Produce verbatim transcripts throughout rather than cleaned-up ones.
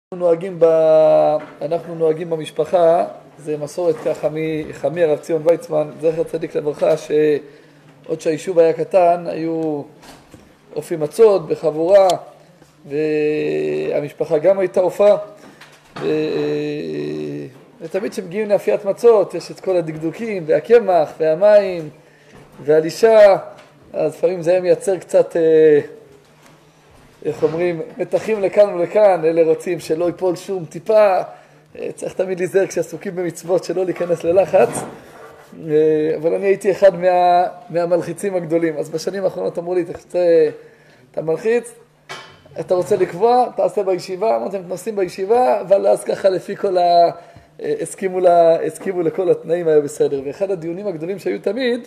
אנחנו נוהגים, ב... אנחנו נוהגים במשפחה, זה מסורת ככה מחמי הרב ציון ויצמן, זכר צדיק לברכה, שעוד שהיישוב היה קטן, היו אופים מצות בחבורה, והמשפחה גם הייתה אופה, ו... ותמיד כשמגיעים לאפיית מצות, יש את כל הדקדוקים, והקמח, והמים, והלישה, אז לפעמים זה היה מייצר קצת... איך אומרים, מתחים לכאן ולכאן, אלה רוצים שלא ייפול שום טיפה, צריך תמיד להיזהר כשעסוקים במצוות שלא להיכנס ללחץ, אבל אני הייתי אחד מה, מהמלחיצים הגדולים, אז בשנים האחרונות אמרו לי, אתה מלחיץ, אתה רוצה לקבוע, תעשה בישיבה, אמרתם, תנסים בישיבה, אבל אז ככה לפי כל ה... הסכימו, לה, הסכימו לכל התנאים, היה בסדר, ואחד הדיונים הגדולים שהיו תמיד,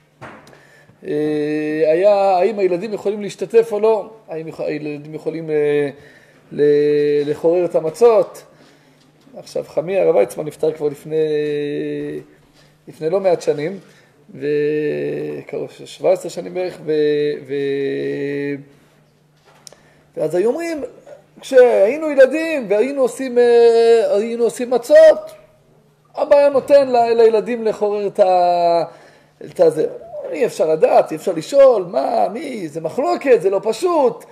היה האם הילדים יכולים להשתתף או לא, האם הילדים יכולים לחורר את המצות. עכשיו חמי הרב ויצמן נפטר כבר לפני, לפני לא מעט שנים, וקרוב שבע עשרה שנים בערך, ו, ו, ואז היו אומרים, כשהיינו ילדים והיינו עושים, היינו עושים מצות, אבא היה נותן לילדים לחורר את ה... את הזה. אי אפשר לדעת, אי אפשר לשאול, מה, מי, זה מחלוקת, זה לא פשוט.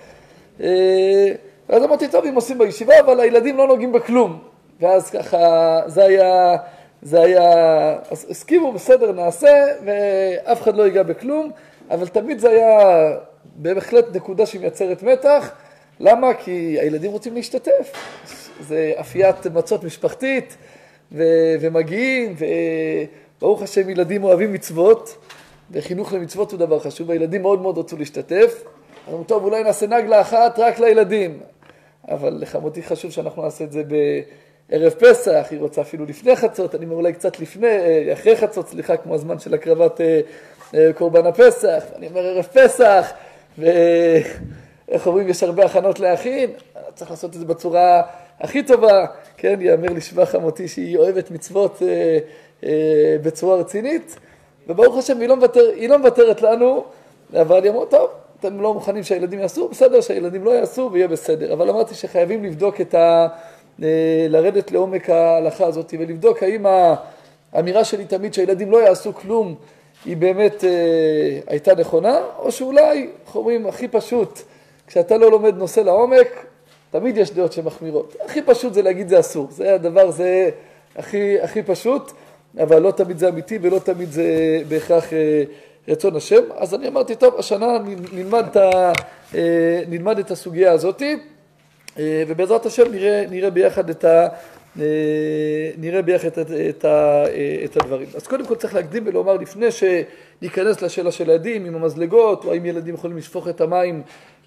אז אמרתי, טוב, אם עושים בישיבה, אבל הילדים לא נוגעים בכלום. ואז ככה, זה היה, זה היה, אז הסכימו, בסדר, נעשה, ואף אחד לא ייגע בכלום, אבל תמיד זה היה בהחלט נקודה שמייצרת מתח. למה? כי הילדים רוצים להשתתף. זה אפיית מצות משפחתית, ו- ומגיעים, וברוך השם, ילדים אוהבים מצוות, וחינוך למצוות הוא דבר חשוב, הילדים מאוד מאוד רצו להשתתף, אז אמרו, טוב, אולי נעשה נגלה אחת רק לילדים, אבל לחמותי חשוב שאנחנו נעשה את זה בערב פסח, היא רוצה אפילו לפני חצות, אני אומר אולי קצת לפני, אחרי חצות, סליחה, כמו הזמן של הקרבת קורבן הפסח, אני אומר ערב פסח, ואיך אומרים, יש הרבה הכנות להכין, צריך לעשות את זה בצורה הכי טובה, כן, יאמר לשבח חמותי שהיא אוהבת מצוות בצורה רצינית, וברוך השם, היא לא, מוותר, היא לא מוותרת לנו, אבל היא אמרו, טוב, אתם לא מוכנים שהילדים יעשו, בסדר, שהילדים לא יעשו ויהיה בסדר. אבל אמרתי שחייבים לבדוק את ה... לרדת לעומק ההלכה הזאת, ולבדוק האם האמירה שלי תמיד שהילדים לא יעשו כלום, היא באמת אה, הייתה נכונה, או שאולי, איך אומרים, הכי פשוט, כשאתה לא לומד נושא לעומק, תמיד יש דעות שמחמירות. הכי פשוט זה להגיד זה אסור, זה הדבר, זה הכי, הכי פשוט, אבל לא תמיד זה אמיתי ולא תמיד זה בהכרח רצון השם. אז אני אמרתי, טוב, השנה נלמד את, ה, נלמד את הסוגיה הזאת, ובעזרת השם נראה, נראה ביחד את ה, נראה ביחד את, את, ה, את הדברים. אז קודם כל צריך להקדים ולומר, לפני שניכנס לשאלה של הילדים, עם המזלגות, או האם ילדים יכולים לשפוך את המים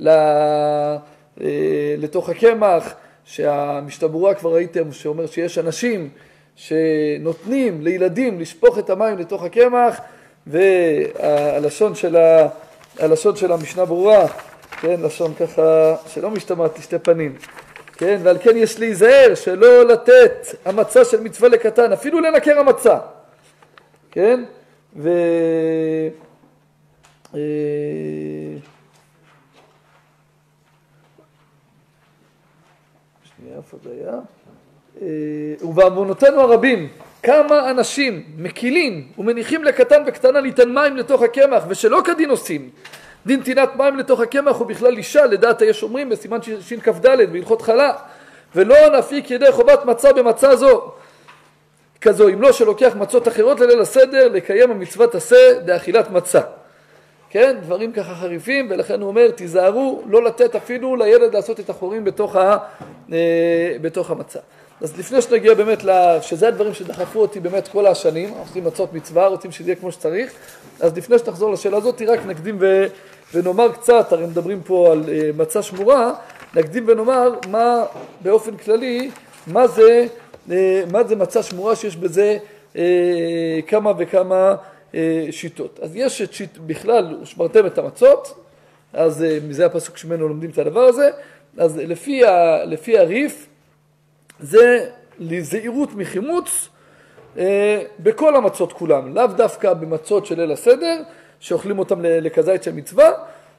לתוך הקמח, שהמשתברורה כבר ראיתם, שאומר שיש אנשים, שנותנים לילדים לשפוך את המים לתוך הקמח, והלשון של, ה... הלשון של המשנה ברורה, כן, לשון ככה שלא משתמעת לשתי פנים, כן, ועל כן יש להיזהר שלא לתת המצה של מצווה לקטן, אפילו לנקר המצה, כן, ו... שנייה, איפה זה היה? ובאמונותינו הרבים, כמה אנשים מקילים ומניחים לקטן וקטנה ליתן מים לתוך הקמח, ושלא כדין עושים. דין תינת מים לתוך הקמח הוא בכלל אישה, לדעת יש אומרים בסימן שין כ"ד בהלכות חלה, ולא נפיק ידי חובת מצה במצה זו. כזו, אם לא שלוקח מצות אחרות לליל הסדר, לקיים המצוות עשה דאכילת מצה. כן, דברים ככה חריפים, ולכן הוא אומר, תיזהרו לא לתת אפילו לילד לעשות את החורים בתוך, ה, בתוך המצה. אז לפני שנגיע באמת, שזה הדברים שדחפו אותי באמת כל השנים, עושים מצות מצווה, רוצים שזה יהיה כמו שצריך, אז לפני שתחזור לשאלה הזאת, רק נקדים ו, ונאמר קצת, הרי מדברים פה על מצה שמורה, נקדים ונאמר מה באופן כללי, מה זה, מה זה מצה שמורה שיש בזה כמה וכמה שיטות. אז יש את שיט, בכלל, ושמרתם את המצות, אז מזה הפסוק שמנו לומדים את הדבר הזה, אז לפי, ה, לפי הריף, זה לזהירות מחימוץ אה, בכל המצות כולם, לאו דווקא במצות של ליל הסדר, שאוכלים אותם לכזית של מצווה,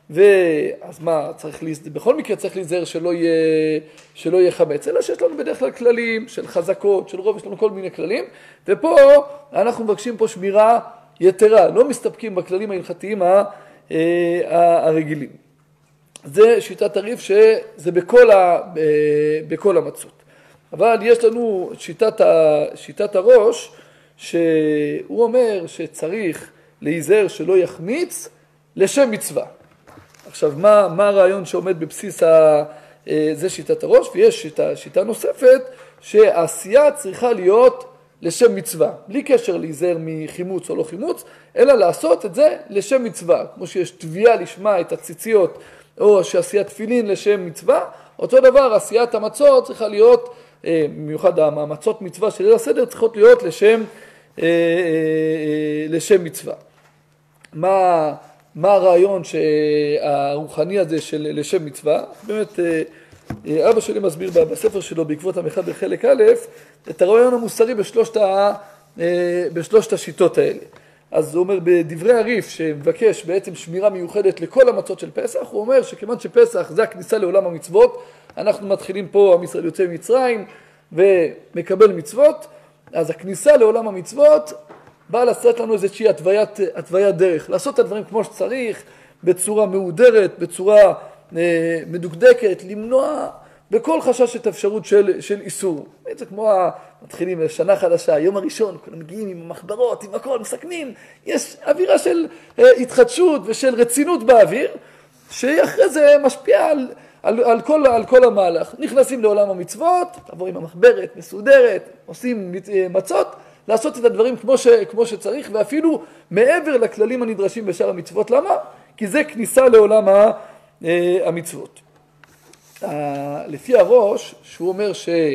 ואז מה, צריך להיזהר, בכל מקרה צריך להיזהר שלא יהיה, שלא יהיה חמץ, אלא שיש לנו בדרך כלל כללים של חזקות, של רוב, יש לנו כל מיני כללים, ופה אנחנו מבקשים פה שמירה יתרה, לא מסתפקים בכללים ההלכתיים הרגילים. זה שיטת הריף שזה בכל, ה, בכל המצות. אבל יש לנו שיטת, ה, שיטת הראש, שהוא אומר שצריך להיזהר שלא יחמיץ לשם מצווה. עכשיו, מה, מה הרעיון שעומד בבסיס ה, זה שיטת הראש? ויש שיטה, שיטה נוספת שהעשייה צריכה להיות לשם מצווה, בלי קשר להיזהר מחימוץ או לא חימוץ, אלא לעשות את זה לשם מצווה. כמו שיש תביעה לשמה את הציציות, או שעשיית תפילין לשם מצווה, אותו דבר, עשיית המצות צריכה להיות, במיוחד המצות מצווה של ליל הסדר, צריכות להיות לשם, לשם מצווה. מה, מה הרעיון הרוחני הזה של לשם מצווה? באמת, אבא שלי מסביר בספר שלו, בעקבות המחד בחלק א', את הרעיון המוסרי בשלושת, ה, בשלושת השיטות האלה. אז הוא אומר בדברי הריף שמבקש בעצם שמירה מיוחדת לכל המצות של פסח, הוא אומר שכיוון שפסח זה הכניסה לעולם המצוות, אנחנו מתחילים פה, עם ישראל יוצא ממצרים ומקבל מצוות, אז הכניסה לעולם המצוות באה לעשות לנו איזושהי התוויית, התוויית דרך, לעשות את הדברים כמו שצריך, בצורה מהודרת, בצורה אה, מדוקדקת, למנוע בכל חשש את האפשרות של, של איסור. זה כמו מתחילים לשנה חדשה, היום הראשון, כולם מגיעים עם המחברות, עם הכל, מסכמים, יש אווירה של אה, התחדשות ושל רצינות באוויר, שאחרי זה משפיע על, על, על, כל, על כל המהלך. נכנסים לעולם המצוות, תבוא עם המחברת, מסודרת, עושים מצות, לעשות את הדברים כמו, ש, כמו שצריך, ואפילו מעבר לכללים הנדרשים בשאר המצוות. למה? כי זה כניסה לעולם ה, אה, המצוות. לפי הראש, שהוא אומר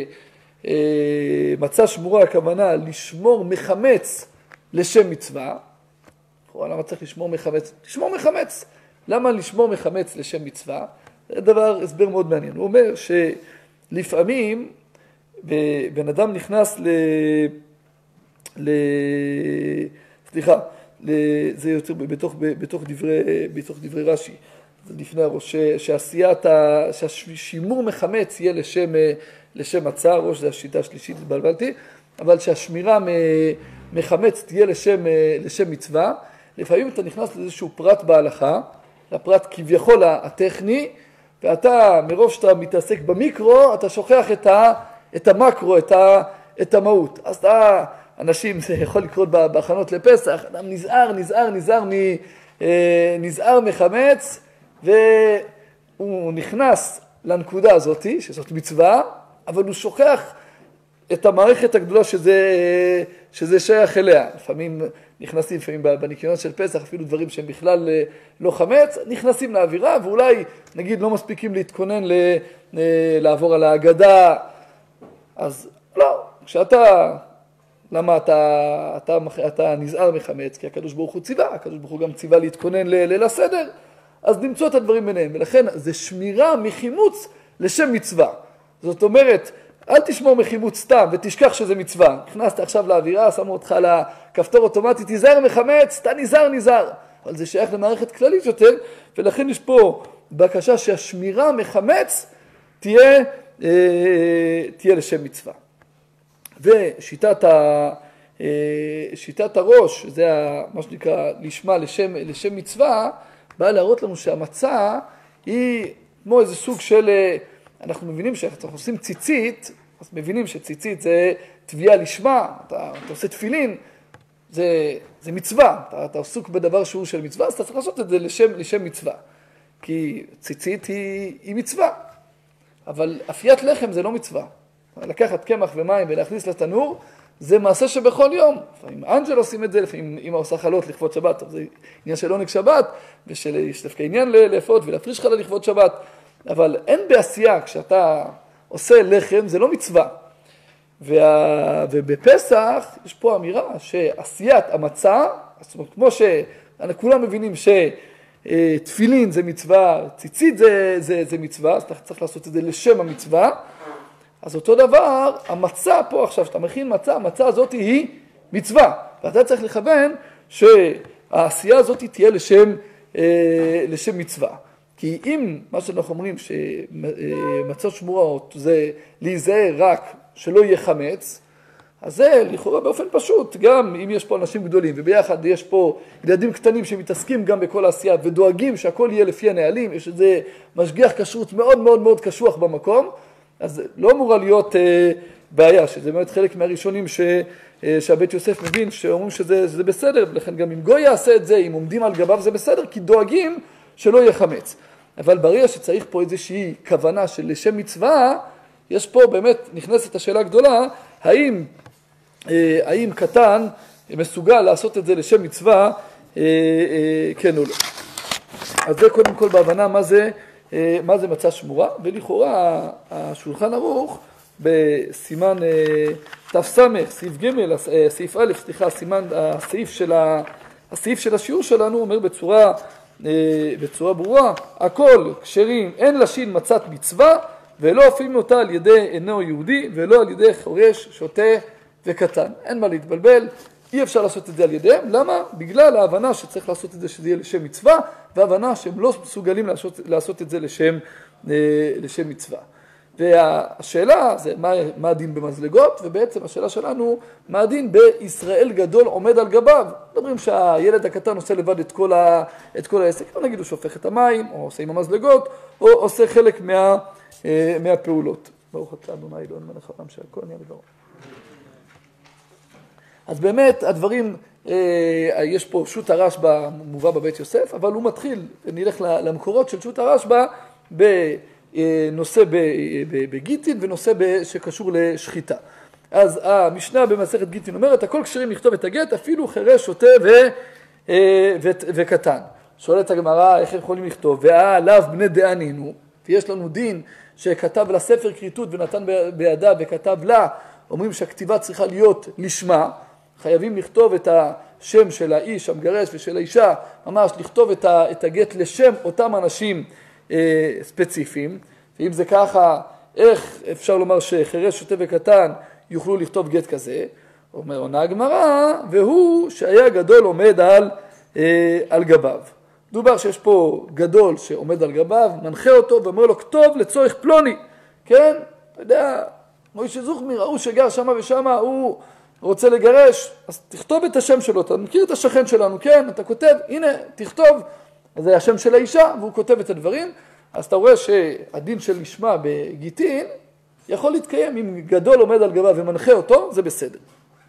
שמצה שמורה הכוונה לשמור מחמץ לשם מצווה, למה צריך לשמור מחמץ? לשמור מחמץ. למה לשמור מחמץ לשם מצווה? זה דבר, הסבר מאוד מעניין. הוא אומר שלפעמים בן אדם נכנס ל... ל... סליחה, זה יותר בתוך, בתוך דברי, בתוך דברי רש"י. לפני הראש, שעשיית, שהשימור מחמץ יהיה לשם, לשם מצה, ראש זה השיטה השלישית, התבלבלתי, אבל שהשמירה מחמץ תהיה לשם, לשם מצווה. לפעמים אתה נכנס לאיזשהו פרט בהלכה, לפרט כביכול הטכני, ואתה, מרוב שאתה מתעסק במיקרו, אתה שוכח את, ה, את המקרו, את, ה, את המהות. אז אתה, אנשים, זה יכול לקרות בהכנות לפסח, אדם נזהר, נזהר, נזהר, נזהר מחמץ, והוא נכנס לנקודה הזאת, שזאת מצווה, אבל הוא שוכח את המערכת הגדולה שזה, שזה שייך אליה. לפעמים נכנסים, לפעמים בניקיונות של פסח, אפילו דברים שהם בכלל לא חמץ, נכנסים לאווירה, ואולי, נגיד, לא מספיקים להתכונן ל, לעבור על ההגדה. אז לא, כשאתה, למה אתה, אתה, אתה נזהר מחמץ? כי הקדוש ברוך הוא ציווה, הקדוש ברוך הוא גם ציווה להתכונן לליל הסדר, אז נמצוא את הדברים ביניהם, ולכן זה שמירה מחימוץ לשם מצווה. זאת אומרת, אל תשמור מחימוץ סתם ותשכח שזה מצווה. נכנסת עכשיו לאווירה, שמו אותך לכפתור אוטומטי, תיזהר מחמץ, אתה נזהר, נזהר. אבל זה שייך למערכת כללית יותר, ולכן יש פה בקשה שהשמירה מחמץ תהיה, אה, תהיה לשם מצווה. ושיטת ה, אה, שיטת הראש, זה מה שנקרא לשמה לשם, לשם מצווה, באה להראות לנו שהמצה היא כמו איזה סוג של, אנחנו מבינים שאנחנו עושים ציצית, אז מבינים שציצית זה תביעה לשמה, אתה, אתה עושה תפילין, זה, זה מצווה, אתה, אתה עסוק בדבר שהוא של מצווה, אז אתה צריך לעשות את זה לשם, לשם מצווה. כי ציצית היא, היא מצווה, אבל אפיית לחם זה לא מצווה. לקחת קמח ומים ולהכניס לתנור, זה מעשה שבכל יום. לפעמים אנג'ל עושים את זה, לפעמים אמא עושה חלות לכבוד שבת, זה עניין של עונג שבת, ויש דווקא עניין לאפות ולהפריש חלה לכבוד שבת, אבל אין בעשייה, כשאתה עושה לחם, זה לא מצווה. וה... ובפסח יש פה אמירה שעשיית המצה, זאת אומרת, כמו שכולם מבינים שתפילין זה מצווה, ציצית זה, זה, זה מצווה, אז אתה צריך לעשות את זה לשם המצווה, אז אותו דבר, המצה פה עכשיו, שאתה מכין מצה, המצה הזאת היא מצווה. ואתה צריך לכוון שהעשייה הזאת תהיה לשם, לשם מצווה. כי אם מה שאנחנו אומרים שמצות שמורות זה להיזהר רק שלא יהיה חמץ, אז זה לכאורה באופן פשוט, גם אם יש פה אנשים גדולים וביחד יש פה ילדים קטנים שמתעסקים גם בכל העשייה ודואגים שהכל יהיה לפי הנהלים, יש איזה משגיח כשרות מאוד מאוד מאוד קשוח במקום, אז לא אמורה להיות אה, בעיה, שזה באמת חלק מהראשונים ש, אה, שהבית יוסף מבין שאומרים שזה, שזה בסדר, לכן גם אם גוי יעשה את זה, אם עומדים על גביו זה בסדר, כי דואגים שלא יהיה חמץ. אבל ברגע שצריך פה איזושהי כוונה של לשם מצווה, יש פה באמת נכנסת השאלה הגדולה, האם, אה, האם קטן מסוגל לעשות את זה לשם מצווה, אה, אה, כן או לא. אז זה קודם כל בהבנה מה זה, אה, מה זה מצה שמורה, ולכאורה השולחן ערוך בסימן אה, תס, סעיף ג', אה, סעיף א', סליחה, סימן, הסעיף של, ה, הסעיף של השיעור שלנו אומר בצורה, אה, בצורה ברורה, הכל כשרים, אין לשין מצת מצווה, ולא אופים אותה על ידי אינו יהודי, ולא על ידי חורש, שוטה וקטן. אין מה להתבלבל, אי אפשר לעשות את זה על ידיהם. למה? בגלל ההבנה שצריך לעשות את זה שזה יהיה לשם מצווה, וההבנה שהם לא מסוגלים לעשות, לעשות את זה לשם, לשם מצווה. והשאלה זה מה, מה הדין במזלגות, ובעצם השאלה שלנו, מה הדין בישראל גדול עומד על גביו. מדברים שהילד הקטן עושה לבד את כל, ה, את כל העסק, לא נגיד הוא שופך את המים, או עושה עם המזלגות, או עושה חלק מה... מהפעולות. ברוך אתה אדוני אלוהינו מלך העולם שהכל נהיה בדברו. אז באמת הדברים, יש פה שו"ת הרשב"א מובא בבית יוסף, אבל הוא מתחיל, נלך למקורות של שו"ת הרשב"א בנושא בגיטין ונושא שקשור לשחיטה. אז המשנה במסכת גיטין אומרת, הכל כשרים לכתוב את הגט, אפילו חירש, שוטה וקטן. שואלת הגמרא, איך הם יכולים לכתוב? ועליו בני דענינו, ויש לנו דין שכתב לה ספר כריתות ונתן בידה וכתב לה, אומרים שהכתיבה צריכה להיות לשמה, חייבים לכתוב את השם של האיש המגרש ושל האישה, ממש לכתוב את, ה, את הגט לשם אותם אנשים אה, ספציפיים, ואם זה ככה, איך אפשר לומר שחירש, שוטה וקטן יוכלו לכתוב גט כזה? אומר עונה הגמרא, והוא שהיה גדול עומד על, אה, על גביו. דובר שיש פה גדול שעומד על גביו, מנחה אותו ואומר לו, כתוב לצורך פלוני, כן? אתה יודע, מוישה זוכמיר, ההוא שגר שמה ושמה, הוא רוצה לגרש, אז תכתוב את השם שלו, אתה מכיר את השכן שלנו, כן? אתה כותב, הנה, תכתוב, אז זה השם של האישה, והוא כותב את הדברים, אז אתה רואה שהדין של לשמה בגיטין, יכול להתקיים אם גדול עומד על גביו ומנחה אותו, זה בסדר.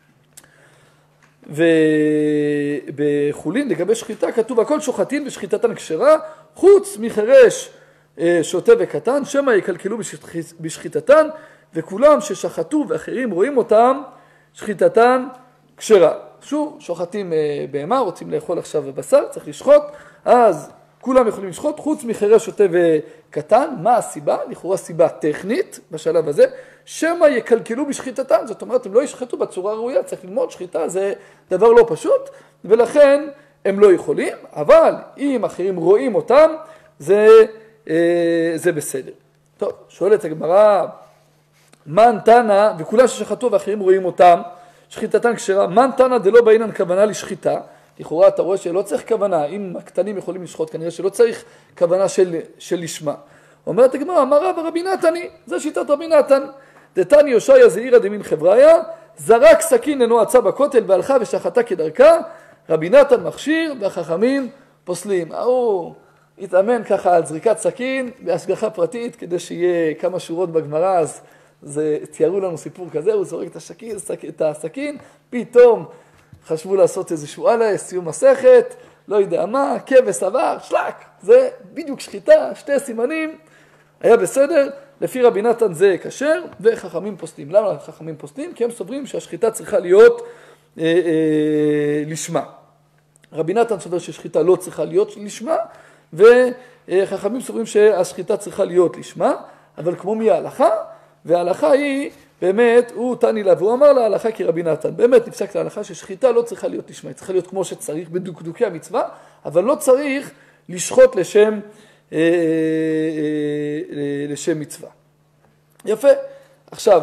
ובחולין לגבי שחיטה כתוב הכל שוחטין ושחיטתן כשרה חוץ מחירש שוטה וקטן שמא יקלקלו בשחיטתן וכולם ששחטו ואחרים רואים אותם שחיטתן כשרה. שוב שוחטים בהמה, רוצים לאכול עכשיו בבשר, צריך לשחוט, אז כולם יכולים לשחוט חוץ מחירש שוטה וקטן. מה הסיבה? לכאורה סיבה טכנית בשלב הזה, שמא יקלקלו בשחיטתן, זאת אומרת הם לא ישחטו בצורה ראויה, צריך ללמוד שחיטה, זה דבר לא פשוט, ולכן הם לא יכולים, אבל אם אחרים רואים אותם, זה, זה בסדר. טוב, שואלת הגמרא, מן תנא, וכולם ששחטו ואחרים רואים אותם, שחיטתן כשרה, מן תנא דלא באינן כוונה לשחיטה, לכאורה אתה רואה שלא צריך כוונה, אם הקטנים יכולים לשחוט, כנראה שלא צריך כוונה של, של לשמה. אומרת הגמרא, אמר רבא רבי נתני, זה שיטת רבי נתן, דתני יושעיה זעירא דמין חבריה, זרק סכין לנועצה בכותל והלכה ושחטה כדרכה, רבי נתן מכשיר והחכמים פוסלים. הוא התאמן ככה על זריקת סכין בהשגחה פרטית, כדי שיהיה כמה שורות בגמרא, אז זה, תיארו לנו סיפור כזה, הוא זורק את הסכין, את הסכין, פתאום חשבו לעשות איזשהו הלאה, סיום מסכת, לא יודע מה, כבש עבר, שלק, זה בדיוק שחיטה, שתי סימנים, היה בסדר, לפי רבי נתן זה כשר, וחכמים פוסלים. למה חכמים פוסלים? כי הם סוברים שהשחיטה צריכה להיות אה, אה, לשמה. רבי נתן סובר ששחיטה לא צריכה להיות לשמה, וחכמים סוברים שהשחיטה צריכה להיות לשמה, אבל כמו מי ההלכה? וההלכה היא, באמת, הוא תני לה, והוא אמר לה ההלכה כרבי נתן. באמת נפסק להלכה ששחיטה לא צריכה להיות לשמה, היא צריכה להיות כמו שצריך בדוקדוקי המצווה, אבל לא צריך לשחוט לשם, אה, אה, לשם מצווה. יפה. עכשיו,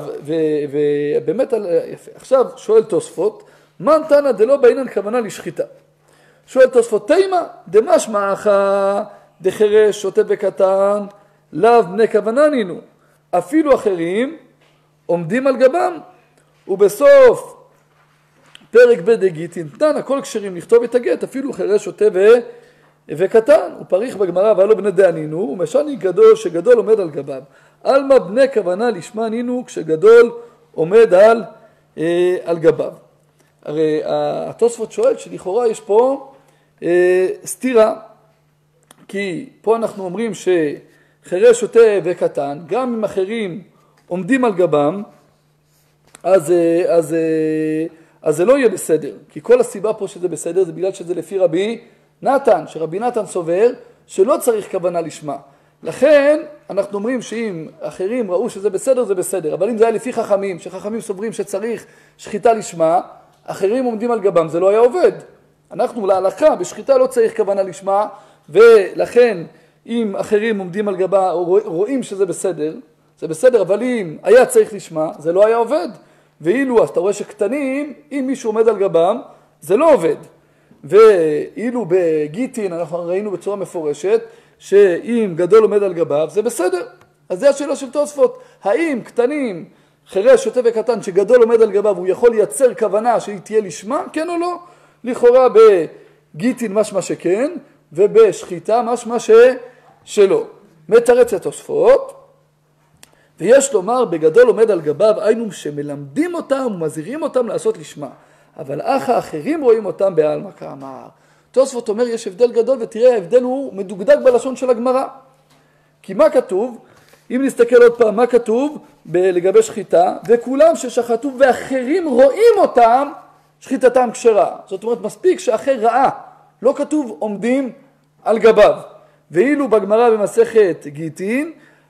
ובאמת, יפה. עכשיו שואל תוספות, מן תנא דלא באינן כוונה לשחיטה. שואל תוספות, תימה, דמשמע אחא דחירש שוטה וקטן, לאו בני כוונה נינו. אפילו אחרים עומדים על גבם. ובסוף פרק ב' דגיטין, תנא, הכל כשרים לכתוב את הגט, אפילו חירש שוטה ו... וקטן. הוא פריך בגמרא, ואלו בני דענינו, ומשני גדול שגדול עומד על גביו. אלמה בני כוונה לשמה נינו, כשגדול עומד על, אה, על גביו. הרי התוספות שואל שלכאורה יש פה אה, סתירה, כי פה אנחנו אומרים שחירש שוטה וקטן, גם אם אחרים עומדים על גבם, אז, אז, אז זה לא יהיה בסדר. כי כל הסיבה פה שזה בסדר זה בגלל שזה לפי רבי נתן, שרבי נתן סובר שלא צריך כוונה לשמה. לכן אנחנו אומרים שאם אחרים ראו שזה בסדר, זה בסדר. אבל אם זה היה לפי חכמים, שחכמים סוברים שצריך שחיטה לשמה, אחרים עומדים על גבם, זה לא היה עובד. אנחנו להלכה, בשחיטה לא צריך כוונה לשמה, ולכן אם אחרים עומדים על גבה, רואים שזה בסדר, זה בסדר, אבל אם היה צריך לשמה, זה לא היה עובד. ואילו, אז אתה רואה שקטנים, אם מישהו עומד על גבם, זה לא עובד. ואילו בגיטין, אנחנו ראינו בצורה מפורשת, שאם גדול עומד על גביו, זה בסדר. אז זה השאלה של תוספות. האם קטנים, חירש, שוטה וקטן, שגדול עומד על גביו, הוא יכול לייצר כוונה שהיא תהיה לשמה, כן או לא? לכאורה בגיטין משמע שכן, ובשחיטה משמע ש... שלא. מתרץ את תוספות, ויש לומר בגדול עומד על גביו, היינו שמלמדים אותם ומזהירים אותם לעשות לשמה. אבל אך האחרים רואים אותם בעלמא כאמר. תוספות אומר יש הבדל גדול, ותראה ההבדל הוא מדוקדק בלשון של הגמרא. כי מה כתוב? אם נסתכל עוד פעם, מה כתוב לגבי שחיטה? וכולם ששחטו ואחרים רואים אותם, שחיטתם כשרה. זאת אומרת, מספיק שאחר ראה. לא כתוב עומדים על גביו. ואילו בגמרא במסכת גיטין,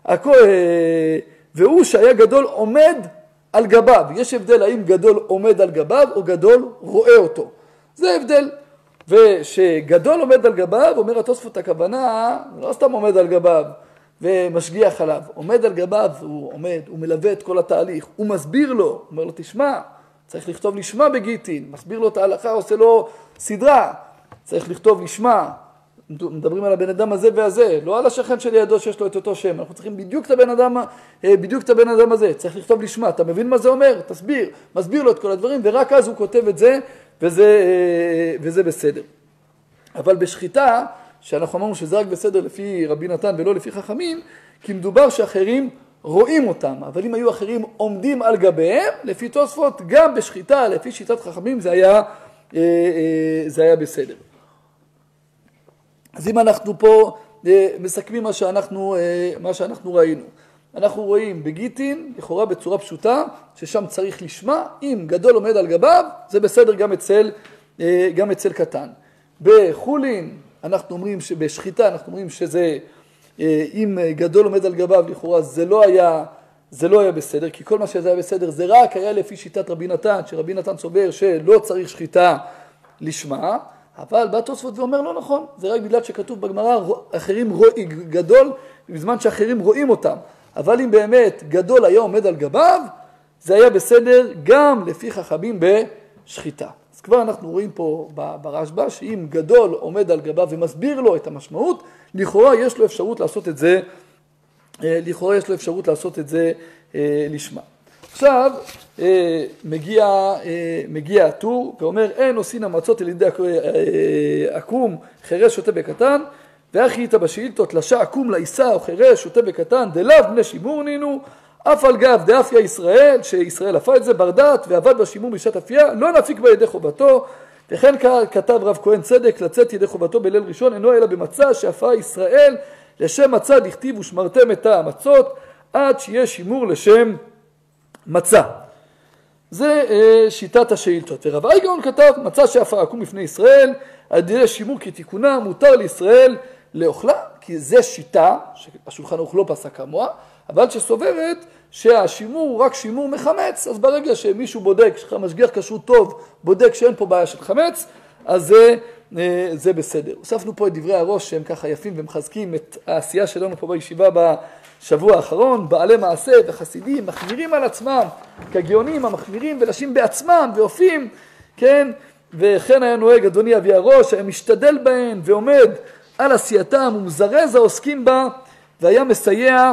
והוא שהיה גדול עומד על גביו. יש הבדל האם גדול עומד על גביו או גדול רואה אותו. זה הבדל. ושגדול עומד על גביו, אומר התוספות הכוונה, לא סתם עומד על גביו ומשגיח עליו. עומד על גביו, הוא עומד, הוא מלווה את כל התהליך, הוא מסביר לו, אומר לו תשמע, צריך לכתוב לשמה בגיטין, מסביר לו את ההלכה, עושה לו סדרה, צריך לכתוב לשמה. מדברים על הבן אדם הזה והזה, לא על השכן שלידו שיש לו את אותו שם. אנחנו צריכים בדיוק את הבן אדם, בדיוק את הבן אדם הזה. צריך לכתוב לשמה. אתה מבין מה זה אומר? תסביר. מסביר לו את כל הדברים, ורק אז הוא כותב את זה, וזה, וזה בסדר. אבל בשחיטה, שאנחנו אמרנו שזה רק בסדר לפי רבי נתן ולא לפי חכמים, כי מדובר שאחרים רואים אותם. אבל אם היו אחרים עומדים על גביהם, לפי תוספות, גם בשחיטה, לפי שיטת חכמים, זה היה, זה היה בסדר. אז אם אנחנו פה מסכמים מה שאנחנו, מה שאנחנו ראינו, אנחנו רואים בגיטין, לכאורה בצורה פשוטה, ששם צריך לשמה, אם גדול עומד על גביו, זה בסדר גם אצל, גם אצל קטן. בחולין, אנחנו אומרים שבשחיטה, אנחנו אומרים שזה, אם גדול עומד על גביו, לכאורה זה לא היה, זה לא היה בסדר, כי כל מה שזה היה בסדר, זה רק היה לפי שיטת רבי נתן, שרבי נתן סובר שלא צריך שחיטה לשמה, אבל בא תוספות ואומר לא נכון, זה רק בגלל שכתוב בגמרא אחרים רואים גדול, בזמן שאחרים רואים אותם. אבל אם באמת גדול היה עומד על גביו, זה היה בסדר גם לפי חכמים בשחיטה. אז כבר אנחנו רואים פה ברשב"א, שאם גדול עומד על גביו ומסביר לו את המשמעות, לכאורה יש לו אפשרות לעשות את זה, לכאורה יש לו אפשרות לעשות את זה לשמה. עכשיו מגיע, מגיע הטור ואומר אין עושין המצות על ידי עקום חירש שוטה בקטן, ואחי איתה בשאילתות לשע עקום לעיסה או חירש שוטה בקטן דלאו בני שימור נינו, אף על גב דאפיה ישראל, שישראל עפה את זה ברדת ועבד בשימור בשעת אפייה, לא נפיק בה ידי חובתו. וכן כתב רב כהן צדק לצאת ידי חובתו בליל ראשון אינו אלא במצה שעפה ישראל לשם מצה דכתיב ושמרתם את המצות עד שיהיה שימור לשם מצה. זה uh, שיטת השאילתות. ורב אייגאון כתב, מצה שעפה עקום לפני ישראל, על ידי שימור כתיקונה, מותר לישראל לאוכלה, כי זה שיטה, שהשולחן ערוך לא פסק כמוה, אבל שסוברת שהשימור הוא רק שימור מחמץ, אז ברגע שמישהו בודק, משגיח כשרות טוב, בודק שאין פה בעיה של חמץ, אז זה, uh, זה בסדר. הוספנו פה את דברי הראש שהם ככה יפים ומחזקים את העשייה שלנו פה בישיבה ב... שבוע האחרון, בעלי מעשה וחסידים מחמירים על עצמם, כגאונים המחמירים ולשים בעצמם ואופים, כן, וכן היה נוהג אדוני אבי הראש, היה משתדל בהן ועומד על עשייתם ומזרז העוסקים בה, והיה מסייע,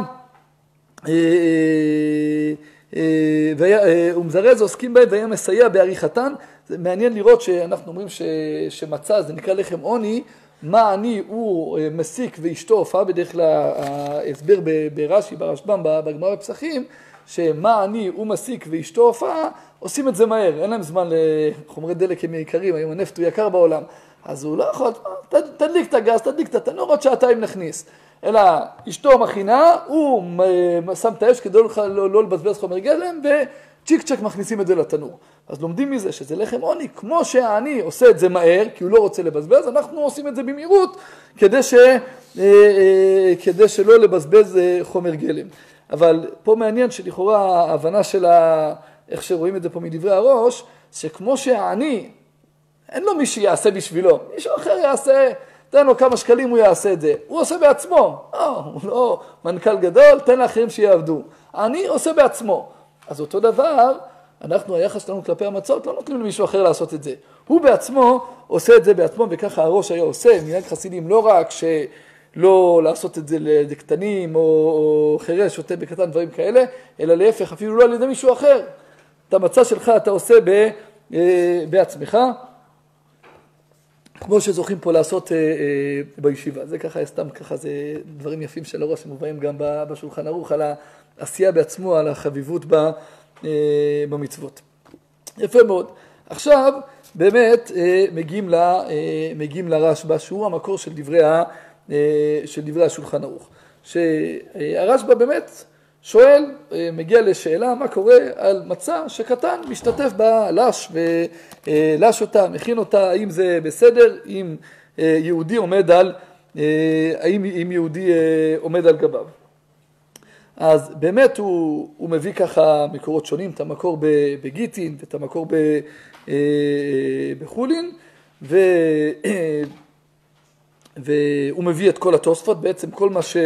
הוא מזרז העוסקים בהן והיה מסייע בעריכתן. זה מעניין לראות שאנחנו אומרים ש, שמצה זה נקרא לחם עוני, מה אני הוא מסיק ואשתו הופעה, בדרך כלל ההסבר ברש"י, ברשב"ם, בגמרא בפסחים, שמה אני הוא מסיק ואשתו הופעה, עושים את זה מהר, אין להם זמן לחומרי דלק הם יקרים, היום הנפט הוא יקר בעולם, אז הוא לא יכול, תדליק את הגז, תדליק את התנור, עוד שעתיים נכניס, אלא אשתו מכינה, הוא שם את האש כדי לא, לא לבזבז חומר גלם, וצ'יק צ'ק מכניסים את זה לתנור. אז לומדים מזה שזה לחם עוני, כמו שהעני עושה את זה מהר, כי הוא לא רוצה לבזבז, אנחנו עושים את זה במהירות, כדי, ש, כדי שלא לבזבז חומר גלם. אבל פה מעניין שלכאורה ההבנה של ה... איך שרואים את זה פה מדברי הראש, שכמו שהעני, אין לו מי שיעשה בשבילו, מישהו אחר יעשה, תן לו כמה שקלים הוא יעשה את זה, הוא עושה בעצמו, לא, הוא לא מנכ"ל גדול, תן לאחרים שיעבדו, העני עושה בעצמו. אז אותו דבר, אנחנו, היחס שלנו כלפי המצות, לא נותנים למישהו אחר לעשות את זה. הוא בעצמו עושה את זה בעצמו, וככה הראש היה עושה, מנהג חסידים, לא רק שלא לעשות את זה לקטנים, או, או חירש, שותה בקטן, דברים כאלה, אלא להפך, אפילו לא על ידי מישהו אחר. את המצה שלך אתה עושה ב, בעצמך, כמו שזוכים פה לעשות בישיבה. זה ככה, סתם ככה, זה דברים יפים של הראש, שמובאים גם בשולחן ערוך, על העשייה בעצמו, על החביבות ב... במצוות. יפה מאוד. עכשיו באמת מגיעים ל מגיעים לרשב"א, שהוא המקור של דברי ה של דברי השולחן ערוך. שהרשב"א באמת שואל, מגיע לשאלה מה קורה על מצה שקטן משתתף בה לש ולש אותה, מכין אותה, האם זה בסדר, אם יהודי עומד על האם אם יהודי עומד על גביו. אז באמת הוא, הוא מביא ככה מקורות שונים, את המקור בגיטין ואת המקור בחולין, ו, והוא מביא את כל התוספות, בעצם כל מה, ש,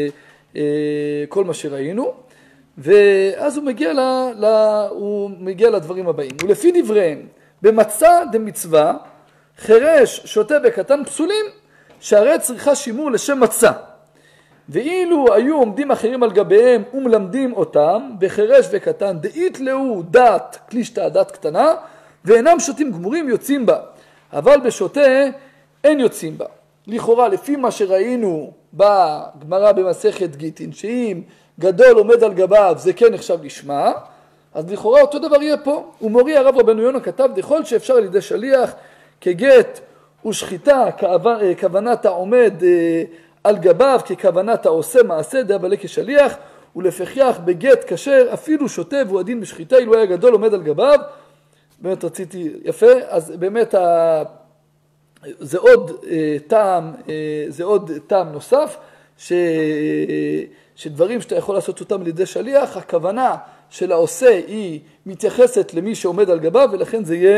כל מה שראינו, ואז הוא מגיע, ל, ל, הוא מגיע לדברים הבאים. ולפי דבריהם, במצה דמצווה, חירש שותה בקטן פסולים, שהרי צריכה שימור לשם מצה. ואילו היו עומדים אחרים על גביהם ומלמדים אותם, בחירש וקטן, דאית לאו דת, קלישתא דת קטנה, ואינם שותים גמורים יוצאים בה. אבל בשותה אין יוצאים בה. לכאורה, לפי מה שראינו בגמרא במסכת גיטין, שאם גדול עומד על גביו זה כן נחשב לשמה, אז לכאורה אותו דבר יהיה פה. ומורי הרב רבנו יונה כתב, דכל שאפשר על ידי שליח, כגט ושחיטה, כוונת העומד על גביו, ככוונת העושה מעשה דאבלה כשליח, ולפכיח בגט כשר אפילו שוטה והוא הדין בשחיטה, אילו היה גדול עומד על גביו. באמת רציתי, יפה, אז באמת ה... זה עוד טעם, זה עוד טעם נוסף, ש... שדברים שאתה יכול לעשות אותם על ידי שליח, הכוונה של העושה היא מתייחסת למי שעומד על גביו, ולכן זה יהיה,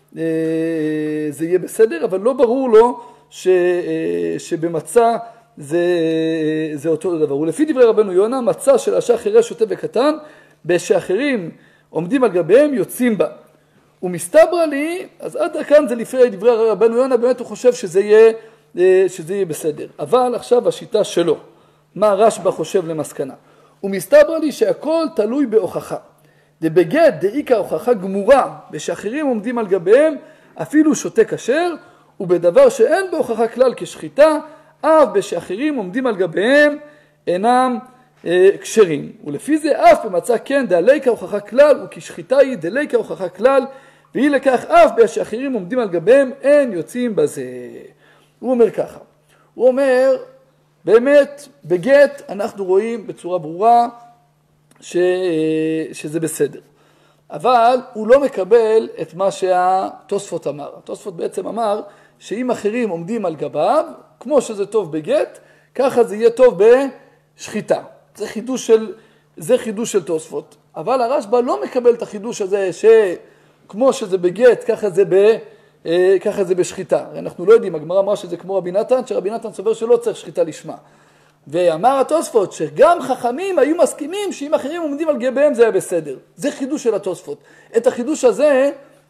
זה יהיה בסדר, אבל לא ברור לו ש... שבמצה זה, זה אותו דבר. ולפי דברי רבנו יונה, מצה של אשה חירש שוטה וקטן, בשאחרים עומדים על גביהם יוצאים בה. ומסתברא לי, אז עד כאן זה לפי דברי רבנו יונה, באמת הוא חושב שזה יהיה, שזה יהיה בסדר. אבל עכשיו השיטה שלו, מה רשב"א חושב למסקנה? ומסתברא לי שהכל תלוי בהוכחה. דבגט דאיקה הוכחה גמורה, בשאחרים עומדים על גביהם אפילו שותה כשר, ובדבר שאין בהוכחה כלל כשחיטה, אף בשאחרים עומדים על גביהם אינם אה, כשרים. ולפי זה אף במצא כן דליקה הוכחה כלל, וכשחיטה היא דליקה הוכחה כלל, והיא לכך אף בשאחרים עומדים על גביהם אין יוצאים בזה. הוא אומר ככה, הוא אומר באמת בגט אנחנו רואים בצורה ברורה ש, שזה בסדר. אבל הוא לא מקבל את מה שהתוספות אמר. התוספות בעצם אמר שאם אחרים עומדים על גביו, כמו שזה טוב בגט, ככה זה יהיה טוב בשחיטה. זה חידוש של, זה חידוש של תוספות. אבל הרשב"א לא מקבל את החידוש הזה שכמו שזה בגט, ככה זה, ב, ככה זה בשחיטה. אנחנו לא יודעים, הגמרא אמרה שזה כמו רבי נתן, שרבי נתן סובר שלא צריך שחיטה לשמה. ואמר התוספות שגם חכמים היו מסכימים שאם אחרים עומדים על גביהם זה היה בסדר. זה חידוש של התוספות. את החידוש הזה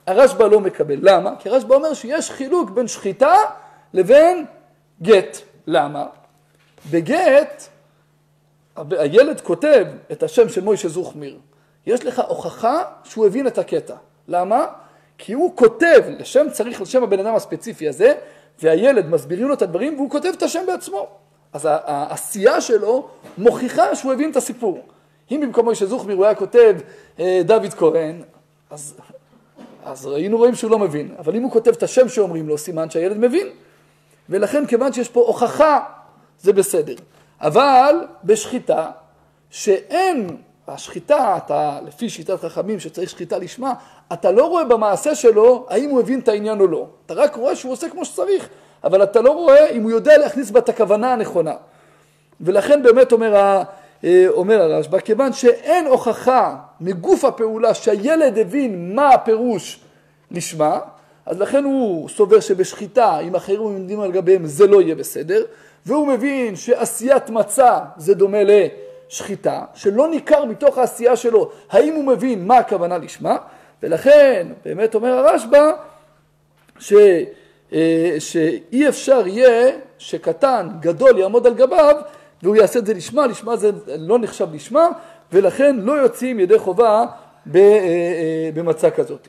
הרשב"א לא מקבל. למה? כי הרשב"א אומר שיש חילוק בין שחיטה לבין גט. למה? בגט, הילד כותב את השם של מוישה זוכמיר. יש לך הוכחה שהוא הבין את הקטע. למה? כי הוא כותב, לשם צריך לשם הבן אדם הספציפי הזה, והילד מסבירים לו את הדברים, והוא כותב את השם בעצמו. אז העשייה שלו מוכיחה שהוא הבין את הסיפור. אם במקום מוישה זוכמיר הוא היה כותב דוד כהן, אז, אז היינו רואים שהוא לא מבין. אבל אם הוא כותב את השם שאומרים לו, סימן שהילד מבין. ולכן כיוון שיש פה הוכחה, זה בסדר. אבל בשחיטה, שאין, השחיטה, אתה, לפי שיטת חכמים שצריך שחיטה לשמה, אתה לא רואה במעשה שלו האם הוא הבין את העניין או לא. אתה רק רואה שהוא עושה כמו שצריך, אבל אתה לא רואה אם הוא יודע להכניס בה את הכוונה הנכונה. ולכן באמת אומר, אומר הרשב"א, כיוון שאין הוכחה מגוף הפעולה שהילד הבין מה הפירוש לשמה, אז לכן הוא סובר שבשחיטה, אם אחרים עומדים על גביהם, זה לא יהיה בסדר, והוא מבין שעשיית מצה זה דומה לשחיטה, שלא ניכר מתוך העשייה שלו, האם הוא מבין מה הכוונה לשמה, ולכן באמת אומר הרשב"א, ש, שאי אפשר יהיה שקטן גדול יעמוד על גביו, והוא יעשה את זה לשמה, לשמה זה לא נחשב לשמה, ולכן לא יוצאים ידי חובה במצה כזאת.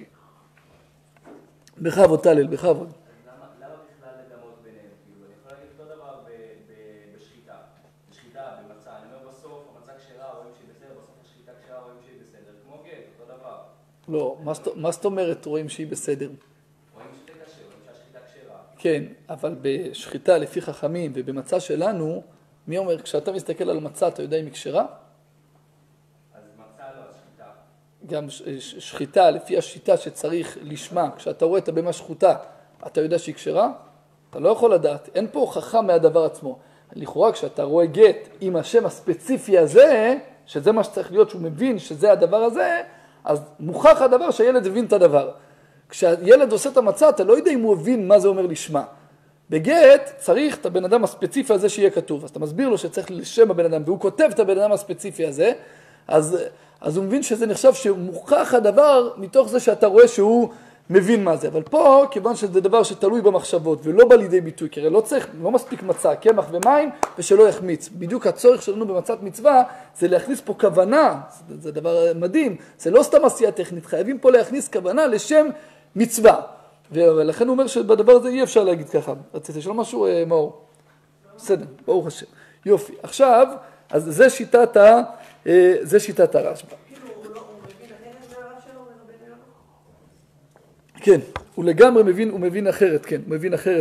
בכבוד תלל, בכבוד. למה בכלל לדמות ביניהם? כאילו, אני יכול להגיד אותו דבר בשחיטה. בשחיטה, במצה. אני אומר בסוף, המצה כשרה, רואים שהיא בסדר, בסוף השחיטה כשרה, רואים שהיא בסדר. כמו גט, אותו דבר. לא, מה זאת אומרת רואים שהיא בסדר? רואים שזה קשה, רואים שהשחיטה כשרה. כן, אבל בשחיטה לפי חכמים ובמצה שלנו, מי אומר, כשאתה מסתכל על מצה, אתה יודע אם היא כשרה? אז מצה לא, אז שחיטה. גם שחיטה, לפי השיטה שצריך לשמה, כשאתה רואה את הבמה שחוטה, אתה יודע שהיא כשרה? אתה לא יכול לדעת, אין פה הוכחה מהדבר עצמו. לכאורה, כשאתה רואה גט עם השם הספציפי הזה, שזה מה שצריך להיות, שהוא מבין שזה הדבר הזה, אז מוכח הדבר שהילד הבין את הדבר. כשהילד עושה את המצה, אתה לא יודע אם הוא הבין מה זה אומר לשמה. בגט צריך את הבן אדם הספציפי הזה שיהיה כתוב. אז אתה מסביר לו שצריך לשם הבן אדם, והוא כותב את הבן אדם הספציפי הזה, אז, אז הוא מבין שזה נחשב שמוכח הדבר מתוך זה שאתה רואה שהוא מבין מה זה. אבל פה, כיוון שזה דבר שתלוי במחשבות ולא בא לידי ביטוי, כי הרי לא צריך, לא מספיק מצה, קמח ומים, ושלא יחמיץ. בדיוק הצורך שלנו במצת מצווה זה להכניס פה כוונה, זה, זה דבר מדהים, זה לא סתם עשייה טכנית, חייבים פה להכניס כוונה לשם מצווה. ולכן הוא אומר שבדבר הזה אי אפשר להגיד ככה. רציתי לשאול משהו, מאור? בסדר, ברוך השם. יופי. עכשיו, אז זה שיטת ה... זה שיטת הרשב"א. כאילו, הוא מבין אחרת מהרב שלו מרבנו יונה? כן, הוא לגמרי מבין, הוא מבין אחרת, כן. הוא מבין אחרת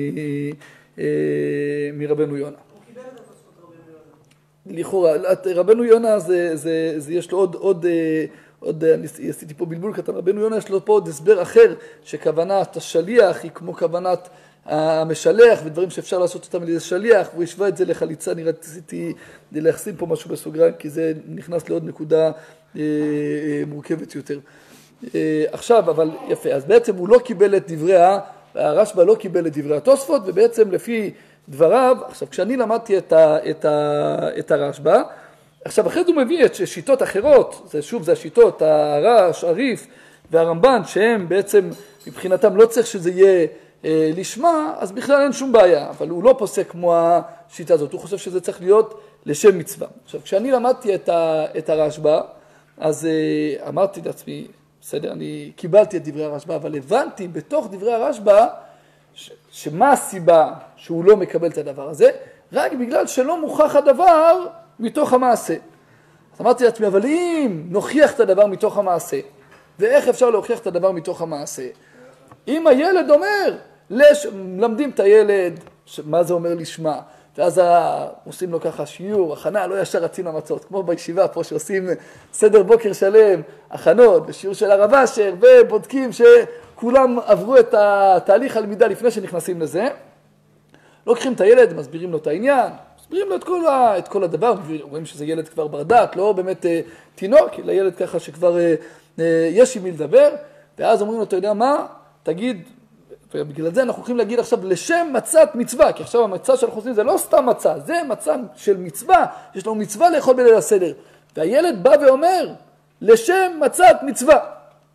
מרבנו יונה. הוא קיבל את התוספות רבנו יונה. לכאורה, רבנו יונה זה, זה, זה יש לו עוד, עוד, עוד, אני עשיתי פה בלבול קטן, רבנו יונה יש לו פה עוד הסבר אחר, שכוונת השליח היא כמו כוונת המשלח, ודברים שאפשר לעשות אותם על ידי שליח, והוא השווה את זה לחליצה. אני רציתי להחסים פה משהו בסוגריים, כי זה נכנס לעוד נקודה אה, אה, מורכבת יותר. אה, עכשיו, אבל יפה, אז בעצם הוא לא קיבל את דברי, הרשב"א לא קיבל את דברי התוספות, ובעצם לפי דבריו, עכשיו כשאני למדתי את, ה, את, ה, את הרשב"א, עכשיו אחרי זה הוא מביא את שיטות אחרות, זה שוב, זה השיטות, הרש, הריף והרמב"ן, שהם בעצם מבחינתם לא צריך שזה יהיה לשמה, אז בכלל אין שום בעיה, אבל הוא לא פוסק כמו השיטה הזאת, הוא חושב שזה צריך להיות לשם מצווה. עכשיו, כשאני למדתי את, ה, את הרשב"א, אז אמרתי לעצמי, בסדר, אני קיבלתי את דברי הרשב"א, אבל הבנתי בתוך דברי הרשב"א, ש, שמה הסיבה שהוא לא מקבל את הדבר הזה, רק בגלל שלא מוכח הדבר מתוך המעשה. אז אמרתי לעצמי, אבל אם נוכיח את הדבר מתוך המעשה, ואיך אפשר להוכיח את הדבר מתוך המעשה? אם הילד אומר, לש... למדים את הילד, מה זה אומר לשמה, ואז עושים לו ככה שיעור, הכנה, לא ישר רצים למצות, כמו בישיבה פה שעושים סדר בוקר שלם, הכנות, בשיעור של הרב אשר, ובודקים שכולם עברו את התהליך הלמידה לפני שנכנסים לזה. לוקחים את הילד, מסבירים לו את העניין, מסבירים לו את כל, ה... את כל הדבר, רואים שזה ילד כבר בר דעת, לא באמת אה, תינוק, אלא ילד ככה שכבר אה, אה, יש עם מי לדבר, ואז אומרים לו, אתה יודע מה? תגיד, ובגלל זה אנחנו הולכים להגיד עכשיו לשם מצת מצווה, כי עכשיו המצה שאנחנו עושים זה לא סתם מצה, זה מצה של מצווה, יש לנו מצווה לאכול בליל הסדר. והילד בא ואומר, לשם מצת מצווה.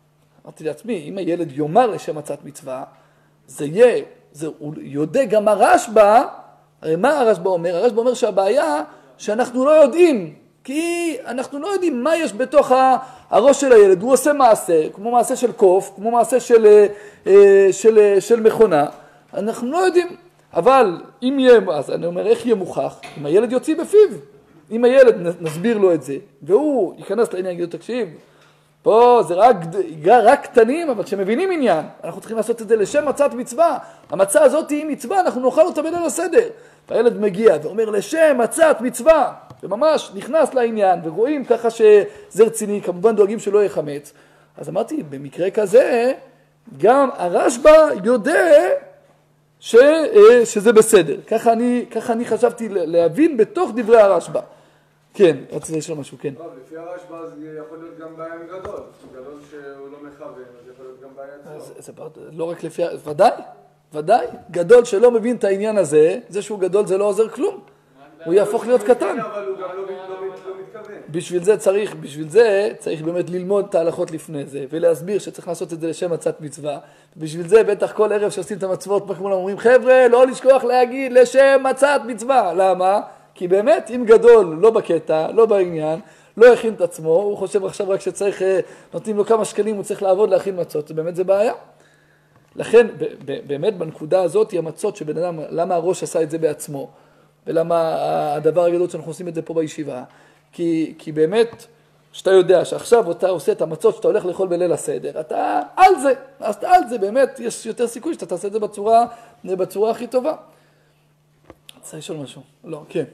אמרתי לעצמי, אם הילד יאמר לשם מצוות מצווה, זה יהיה, זה, הוא יודע גם הרשב"א, הרי מה הרשב"א אומר? הרשב"א אומר שהבעיה שאנחנו לא יודעים, כי אנחנו לא יודעים מה יש בתוך הראש של הילד. הוא עושה מעשה, כמו מעשה של קוף, כמו מעשה של, של, של, של מכונה, אנחנו לא יודעים. אבל אם יהיה, אז אני אומר, איך יהיה מוכח? אם הילד יוציא בפיו. אם הילד נסביר לו את זה, והוא ייכנס לעניין, יגידו, תקשיב, פה זה רק, רק קטנים, אבל כשמבינים עניין, אנחנו צריכים לעשות את זה לשם מצוות מצווה. המצה הזאת היא מצווה, אנחנו נאכל אותה בליל הסדר. והילד מגיע ואומר לשם מצוות מצווה, וממש נכנס לעניין, ורואים ככה שזה רציני, כמובן דואגים שלא יהיה חמץ. אז אמרתי, במקרה כזה, גם הרשב"א יודע ש, שזה בסדר. ככה אני, ככה אני חשבתי להבין בתוך דברי הרשב"א. כן, רציתי לשאול משהו, כן. טוב, לפי הרשב"א זה יכול להיות גם בעיה עם גדול. גדול שהוא לא מכוון, זה יכול להיות גם בעיה אצלו. זה לא רק לפי, ודאי, ודאי. גדול שלא מבין את העניין הזה, זה שהוא גדול זה לא עוזר כלום. הוא יהפוך להיות קטן. אבל הוא גם לא מתכוון. בשביל זה צריך, בשביל זה צריך באמת ללמוד את ההלכות לפני זה, ולהסביר שצריך לעשות את זה לשם מצוות מצווה. בשביל זה בטח כל ערב שעושים את המצוות, כולם אומרים, חבר'ה, לא לשכוח להגיד לשם מצוות מצווה. למה? כי באמת, אם גדול לא בקטע, לא בעניין, לא הכין את עצמו, הוא חושב עכשיו רק שצריך, נותנים לו כמה שקלים, הוא צריך לעבוד להכין מצות, באמת זה בעיה. לכן, באמת בנקודה הזאת, היא המצות שבן אדם, למה הראש עשה את זה בעצמו, ולמה הדבר הגדול שאנחנו עושים את זה פה בישיבה, כי, כי באמת, שאתה יודע שעכשיו אתה עושה את המצות שאתה הולך לאכול בליל הסדר, אתה על זה, אז אתה על זה, באמת, יש יותר סיכוי שאתה תעשה את זה בצורה, בצורה הכי טובה. צריך לשאול משהו? לא, כן.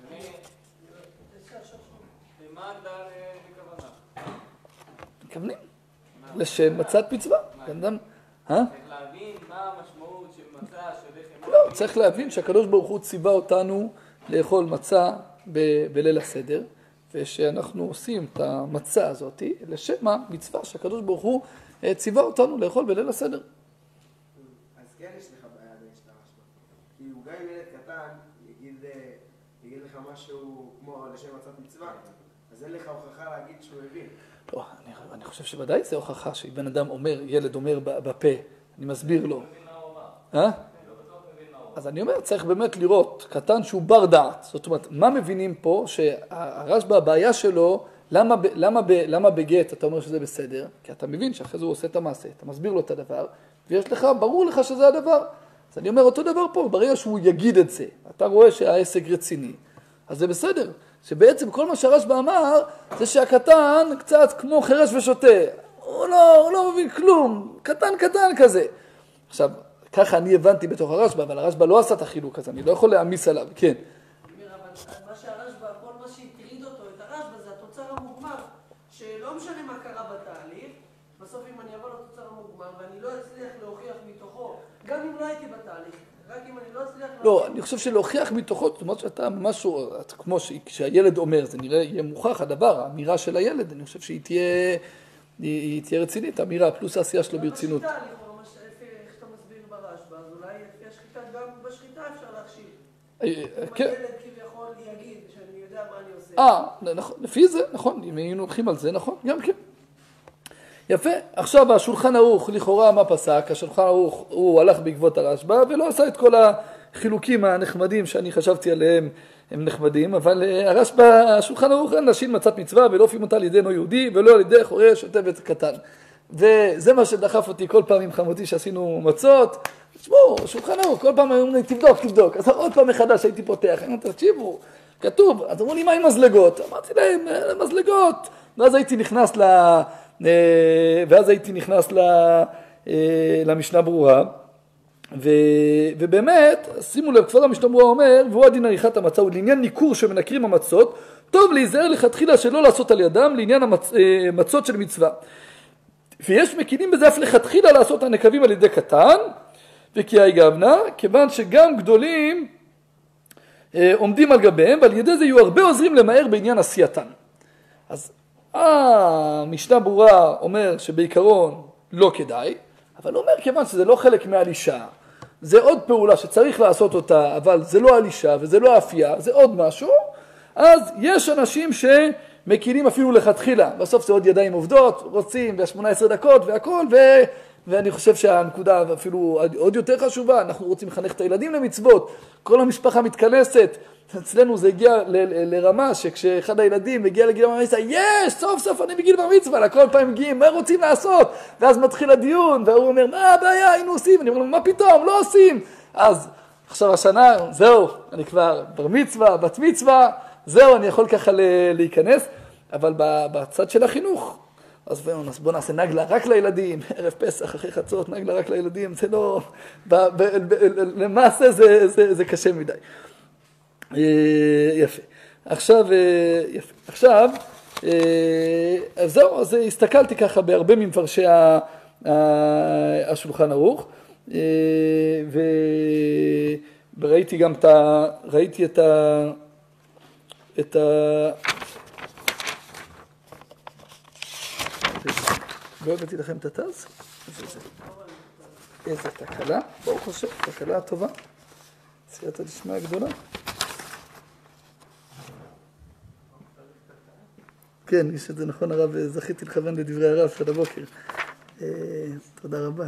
מה הגדרה בכוונה? מכוונים? לשם מצוות מצווה. אדם, אה? צריך להבין מה המשמעות של מצה, של לחם. לא, צריך להבין שהקדוש ברוך הוא ציווה אותנו לאכול מצה ב- בליל הסדר, ושאנחנו עושים את המצה הזאת לשם המצווה שהקדוש ברוך הוא ציווה אותנו לאכול בליל הסדר. אז כן יש לך בעיה ויש לך משמעות. כי הוא גם אם ילד קטן יגיד, יגיד לך משהו כמו לשם מצוות מצווה, אז אין לך הוכחה להגיד שהוא הבין. לא, אני, אני חושב שוודאי זה הוכחה שבן אדם אומר, ילד אומר בפה, אני מסביר לו. אה? אז אני אומר, צריך באמת לראות, קטן שהוא בר דעת. זאת אומרת, מה מבינים פה? שהרשב"א, הבעיה שלו, למה, למה, למה בגט אתה אומר שזה בסדר? כי אתה מבין שאחרי זה הוא עושה את המעשה, אתה מסביר לו את הדבר, ויש לך, ברור לך שזה הדבר. אז אני אומר, אותו דבר פה, ברגע שהוא יגיד את זה, אתה רואה שהעסק רציני, אז זה בסדר. שבעצם כל מה שהרשב"א אמר, זה שהקטן קצת כמו חרש ושוטה. הוא לא, הוא לא מבין כלום, קטן קטן כזה. עכשיו, ככה אני הבנתי בתוך הרשב"א, אבל הרשב"א לא עשה את החילוק הזה, אני לא יכול להעמיס עליו, כן. אבל מה שהרשב"א, כל מה שהטריד אותו, את הרשב"א, זה התוצר המוגמר, שלא משנה מה קרה בתהליך, בסוף אם אני אבוא לתוצר המוגמר, ואני לא אצליח להוכיח מתוכו, גם אם לא הייתי בתהליך, רק אם אני לא אצליח... לא, אני חושב שלהוכיח מתוכו, זאת אומרת שאתה משהו, כמו שהילד אומר, זה נראה, יהיה מוכח הדבר, האמירה של הילד, אני חושב שהיא תהיה, היא תהיה רצינית, האמירה, פלוס העשייה שלו ברצינות. בשחיטה, לכאורה, איך אתה מסביר ברשב"א, אז אולי לפי השחיטה, גם בשחיטה אפשר להכשיר. אם הילד כביכול יגיד שאני יודע מה אני עושה. אה, נכון, לפי זה, נכון, אם היינו הולכים על זה, נכון, גם כן. יפה, עכשיו השולחן ערוך, לכאורה מה פסק? השולחן ערוך הוא הלך בעקבות הרשב"א ולא עשה את כל החילוקים הנחמדים שאני חשבתי עליהם הם נחמדים, אבל הרשב"א, השולחן ערוך אין להשאיל מצוות מצווה ולא אופים אותה על ידי אינו יהודי ולא על ידי חורש שוטה וקטן. וזה מה שדחף אותי כל פעם עם חמותי שעשינו מצות. תשמעו, שולחן ערוך, כל פעם אמרו לי תבדוק, תבדוק. אז עוד פעם מחדש הייתי פותח, אני אומר, תקשיבו, כתוב, אז אמרו לי מה עם מזלגות? אמרתי להם, מזלגות. ואז הייתי נכנס ל... ואז הייתי נכנס למשנה ברורה, ו, ובאמת, שימו לב, כבוד המשנה ברורה אומר, והוא הדין עריכת המצה, ולעניין ניכור שמנקרים המצות, טוב להיזהר לכתחילה שלא לעשות על ידם לעניין המצות של מצווה. ויש מקינים בזה אף לכתחילה לעשות הנקבים על ידי קטן, וכי היגבנה, כיוון שגם גדולים עומדים על גביהם, ועל ידי זה יהיו הרבה עוזרים למהר בעניין עשייתן. אז המשנה ברורה אומר שבעיקרון לא כדאי, אבל הוא אומר כיוון שזה לא חלק מהלישה, זה עוד פעולה שצריך לעשות אותה, אבל זה לא הלישה וזה לא האפייה, זה עוד משהו, אז יש אנשים מקילים אפילו לכתחילה. בסוף זה עוד ידיים עובדות, רוצים ב-שמונה עשרה דקות והכל, ו... ואני חושב שהנקודה אפילו עוד יותר חשובה, אנחנו רוצים לחנך את הילדים למצוות, כל המשפחה מתכנסת, אצלנו זה הגיע ל- ל- לרמה שכשאחד הילדים מגיע לגיל בר מצווה, יש, סוף סוף אני בגיל בר מצווה, לכל פעם מגיעים, מה רוצים לעשות? ואז מתחיל הדיון, והוא אומר, מה הבעיה, היינו עושים? אני אומר לו, מה פתאום, לא עושים? אז עכשיו השנה, זהו, אני כבר בר מצווה, בת מצווה, זהו, אני יכול ככה להיכנס, אבל בצד של החינוך, אז בוא נעשה נגלה רק לילדים, ערב פסח, אחרי חצות, נגלה רק לילדים, זה לא, ב, ב, ב, למעשה זה, זה, זה קשה מדי. יפה. עכשיו, יפה. עכשיו, אז זהו, אז הסתכלתי ככה בהרבה ממפרשי השולחן ערוך, וראיתי גם את ה, ראיתי את ה, את ה, לא הבאתי לכם את התז? איזה תקלה, ברוך חושב, תקלה טובה, סייעתא דשמיא גדולה. כן, יש את זה נכון הרב, זכיתי לכוון לדברי הרב של הבוקר. תודה רבה.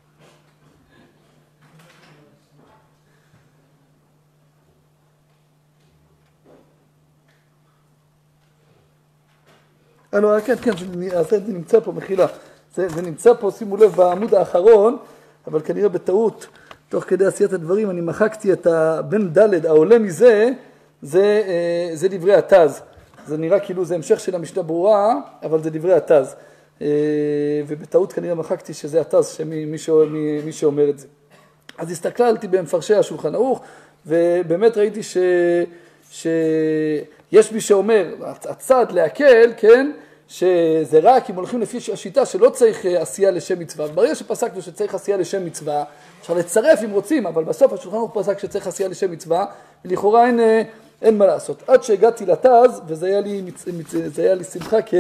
אה, לא, כן, כן, זה נמצא פה, מחילה. זה, זה נמצא פה, שימו לב, בעמוד האחרון, אבל כנראה בטעות, תוך כדי עשיית הדברים, אני מחקתי את הבן ד' העולה מזה, זה, זה דברי התז. זה נראה כאילו זה המשך של המשנה ברורה, אבל זה דברי התז. ובטעות כנראה מחקתי שזה התז, שמי מי, מי שאומר את זה. אז הסתכלתי במפרשי השולחן ערוך, ובאמת ראיתי ש... שיש מי שאומר, הצד להקל, כן, שזה רק אם הולכים לפי השיטה שלא צריך עשייה לשם מצווה. ברגע שפסקנו שצריך עשייה לשם מצווה, אפשר לצרף אם רוצים, אבל בסוף השולחן ערוך פסק שצריך עשייה לשם מצווה, ולכאורה אין, אין מה לעשות. עד שהגעתי לתז, וזה היה לי, זה היה לי שמחה כ,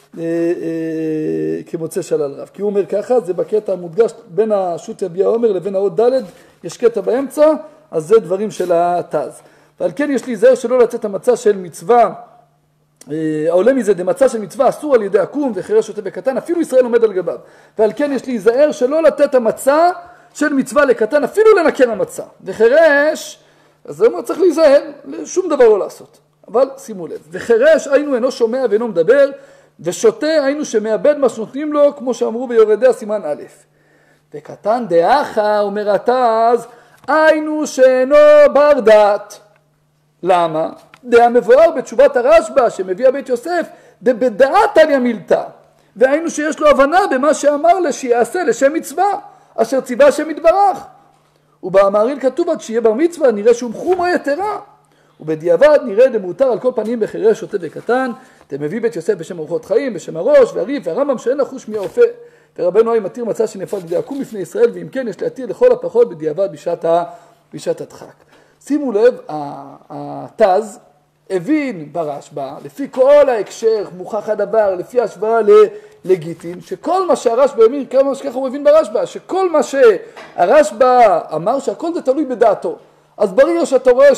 כמוצא שלל רב. כי הוא אומר ככה, זה בקטע המודגש בין השו"ת יביע עומר לבין האות ד', יש קטע באמצע, אז זה דברים של התז. ועל כן יש להיזהר שלא לצאת המצע של מצווה, העולה מזה דמצע של מצווה אסור על ידי עקום וחירש שוטה וקטן, אפילו ישראל עומד על גביו. ועל כן יש להיזהר שלא לתת המצע של מצווה לקטן, אפילו לנקר המצע. וחירש, אז זה אומר צריך להיזהר, שום דבר לא לעשות. אבל שימו לב, וחירש היינו אינו שומע ואינו מדבר, ושוטה היינו שמאבד מה שנותנים לו, כמו שאמרו ביורדי הסימן א'. וקטן דאחה, אומר התז, היינו שאינו בר דעת. למה? דעה מבואר בתשובת הרשב"א שמביא בית יוסף, דבדעת על ימילתא. והיינו שיש לו הבנה במה שאמר לה שיעשה לשם מצווה, אשר ציווה השם יתברך. ובאמריל כתוב עד שיהיה בר מצווה, נראה שהוא חומרה יתרה. ובדיעבד נראה דמותר על כל פנים בחירש שוטה וקטן, דמביא בית יוסף בשם אורחות חיים, בשם הראש והריף והרמב"ם שאין לחוש מהאופה. ורבנו היה מתיר מצה שנפל לידי עקום לפני ישראל, ואם כן יש להתיר לכל הפחות בדיעבד בשעת, ה... בשעת הדחק. שימו לב, התז הבין ברשב"א, לפי כל ההקשר, מוכח הדבר, לפי השוואה לגיטין, שכל מה שהרשב"א אמיר, כמה שככה הוא הבין ברשב"א, שכל מה שהרשב"א אמר שהכל זה תלוי בדעתו. אז ברגע שאתה רואה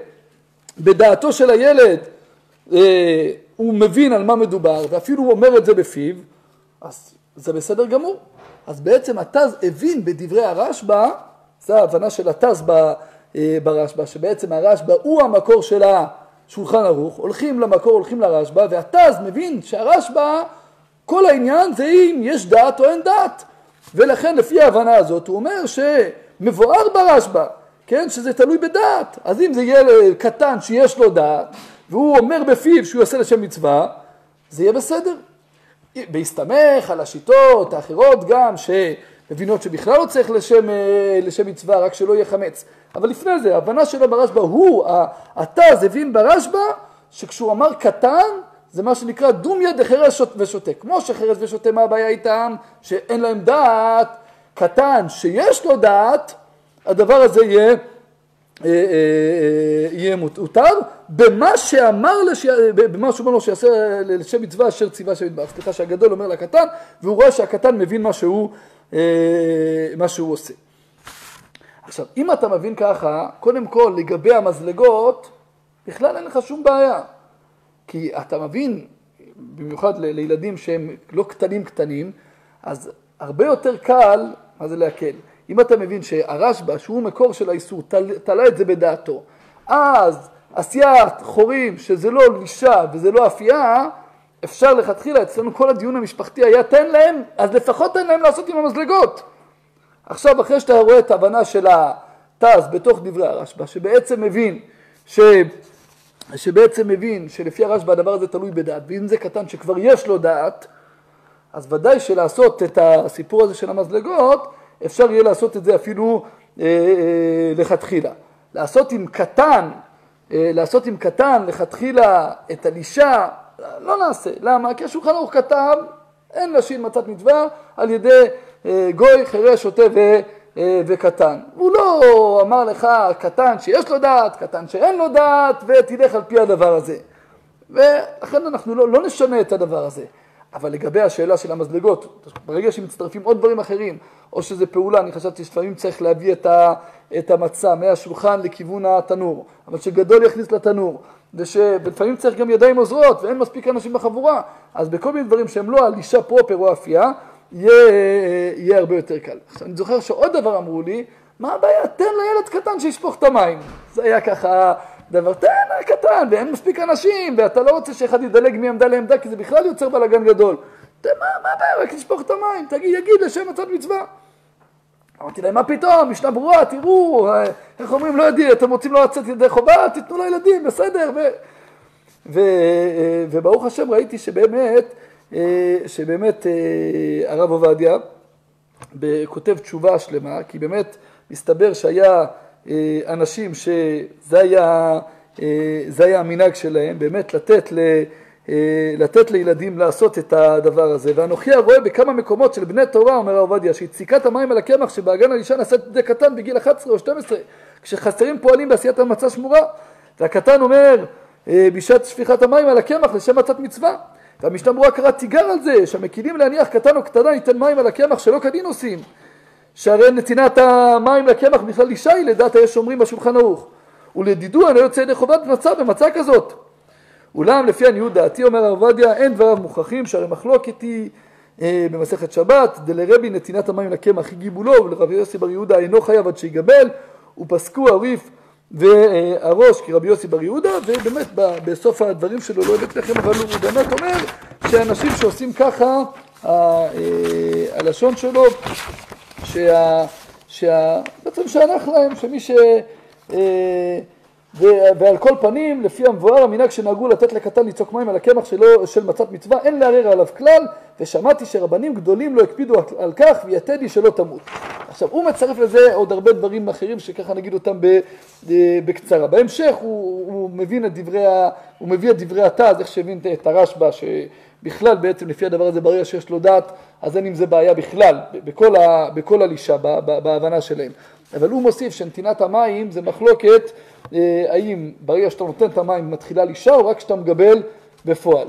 שבדעתו של הילד אה, הוא מבין על מה מדובר, ואפילו הוא אומר את זה בפיו, אז זה בסדר גמור. אז בעצם התז הבין בדברי הרשב"א, זה ההבנה של התז ברשב"א, שבעצם הרשב"א הוא המקור של השולחן ערוך, הולכים למקור, הולכים לרשב"א, והתז מבין שהרשב"א, כל העניין זה אם יש דעת או אין דעת. ולכן לפי ההבנה הזאת הוא אומר שמבואר ברשב"א, כן, שזה תלוי בדעת. אז אם זה ילד קטן שיש לו דעת, והוא אומר בפיו שהוא יעשה לשם מצווה, זה יהיה בסדר. בהסתמך על השיטות האחרות גם שמבינות שבכלל לא צריך לשם, לשם מצווה, רק שלא יהיה חמץ. אבל לפני זה, ההבנה שלו ברשב"א הוא, התז הבין ברשב"א, שכשהוא אמר קטן, זה מה שנקרא דומיה דחירש ושוטה. כמו שחירש ושוטה, מה הבעיה איתם? שאין להם דעת. קטן שיש לו דעת, הדבר הזה יהיה, יהיה מותר, במה שאמר, במה שהוא אומר לו שיעשה לשם מצווה אשר ציווה השם יתברך. סליחה שהגדול אומר לקטן, והוא רואה שהקטן מבין מה שהוא, מה שהוא עושה. עכשיו, אם אתה מבין ככה, קודם כל לגבי המזלגות, בכלל אין לך שום בעיה. כי אתה מבין במיוחד ל- לילדים שהם לא קטנים קטנים, אז הרבה יותר קל, מה זה להקל? אם אתה מבין שהרשב"א, שהוא מקור של האיסור, תל, תלה את זה בדעתו, אז עשיית חורים שזה לא לישה וזה לא אפייה, אפשר לכתחילה, אצלנו כל הדיון המשפחתי היה תן להם, אז לפחות תן להם לעשות עם המזלגות. עכשיו, אחרי שאתה רואה את ההבנה של התז בתוך דברי הרשב"א, שבעצם מבין, ש... שבעצם מבין שלפי הרשב"א הדבר הזה תלוי בדעת, ואם זה קטן שכבר יש לו דעת, אז ודאי שלעשות את הסיפור הזה של המזלגות, אפשר יהיה לעשות את זה אפילו אה, אה, לכתחילה. לעשות עם קטן, אה, לעשות עם קטן לכתחילה את הלישה, לא נעשה. למה? כי השולחן ערוך כתב, אין לשין מצת מצווה על ידי אה, גוי, חירש, שוטה ו, אה, וקטן. הוא לא אמר לך קטן שיש לו דעת, קטן שאין לו דעת, ותלך על פי הדבר הזה. ולכן אנחנו לא, לא נשנה את הדבר הזה. אבל לגבי השאלה של המזלגות, ברגע שמצטרפים עוד דברים אחרים, או שזה פעולה, אני חשבתי שפעמים צריך להביא את, ה, את המצה מהשולחן לכיוון התנור, אבל שגדול יכניס לתנור, ולפעמים צריך גם ידיים עוזרות, ואין מספיק אנשים בחבורה, אז בכל מיני דברים שהם לא הלישה פרופר או אפייה, יהיה, יהיה הרבה יותר קל. עכשיו, אני זוכר שעוד דבר אמרו לי, מה הבעיה? תן לילד קטן שישפוך את המים. זה היה ככה דבר, תן קטן, ואין מספיק אנשים, ואתה לא רוצה שאחד ידלג מעמדה לעמדה, כי זה בכלל יוצר בלגן גדול. תן, מה, מה הבעיה? רק לשפוך את המים, תגיד, יגיד לשם מצת מצווה. אמרתי להם, מה פתאום? משנה ברורה, תראו, איך אומרים, לא יודעים, אתם רוצים לא לצאת ידי חובה, תיתנו לילדים, בסדר. ו... ו... וברוך השם ראיתי שבאמת, שבאמת הרב עובדיה כותב תשובה שלמה, כי באמת מסתבר שהיה אנשים שזה היה, זה היה המנהג שלהם, באמת לתת ל... לתת לילדים לעשות את הדבר הזה. ואנוכי הרואה בכמה מקומות של בני תורה, אומר הרב עובדיה, שהציקת המים על הקמח שבהגן הלישה נעשית די קטן בגיל אחת עשרה או שתים עשרה, כשחסרים פועלים בעשיית המצה שמורה, והקטן אומר בשעת שפיכת המים על הקמח לשם מצת מצווה, והמשנה ברורה קרא תיגר על זה, שהמקילים להניח קטן או קטנה ניתן מים על הקמח שלא כדין עושים, שהרי נתינת המים לקמח בכלל לישה היא לדעת יש אומרים בשולחן ערוך, ולדידו אני יוצא ידי חובת מצה במצה כזאת. אולם לפי עניות דעתי, אומר הרב עובדיה, אין דבריו מוכחים, שהרי מחלוקת היא אה, במסכת שבת, דלרבי נתינת המים לקמח הגיבו לו, ולרבי יוסי בר יהודה אינו חייב עד שיגבל, ופסקו הריף והראש כרבי יוסי בר יהודה, ובאמת בסוף הדברים שלו לא יודעת לכם, אבל הוא באמת אומר שאנשים שעושים ככה, ה, אה, הלשון שלו, שה, שה, בעצם שהנח להם, שמי ש... אה, ועל כל פנים, לפי המבואר, המנהג שנהגו לתת לקטן ליצוק מים על הקמח שלו, של מצת מצווה, אין לערער עליו כלל, ושמעתי שרבנים גדולים לא הקפידו על כך, ויתדי שלא תמות. עכשיו, הוא מצרף לזה עוד הרבה דברים אחרים, שככה נגיד אותם בקצרה. בהמשך הוא, הוא מבין את דברי, הוא מביא את דברי התז, איך שהבין את הרשב"א, שבכלל בעצם לפי הדבר הזה, ברגע שיש לו דעת, אז אין עם זה בעיה בכלל, בכל, ה, בכל הלישה, בהבנה שלהם. אבל הוא מוסיף שנתינת המים זה מחלוקת, האם ברגע שאתה נותן את המים מתחילה לישה או רק שאתה מגבל בפועל.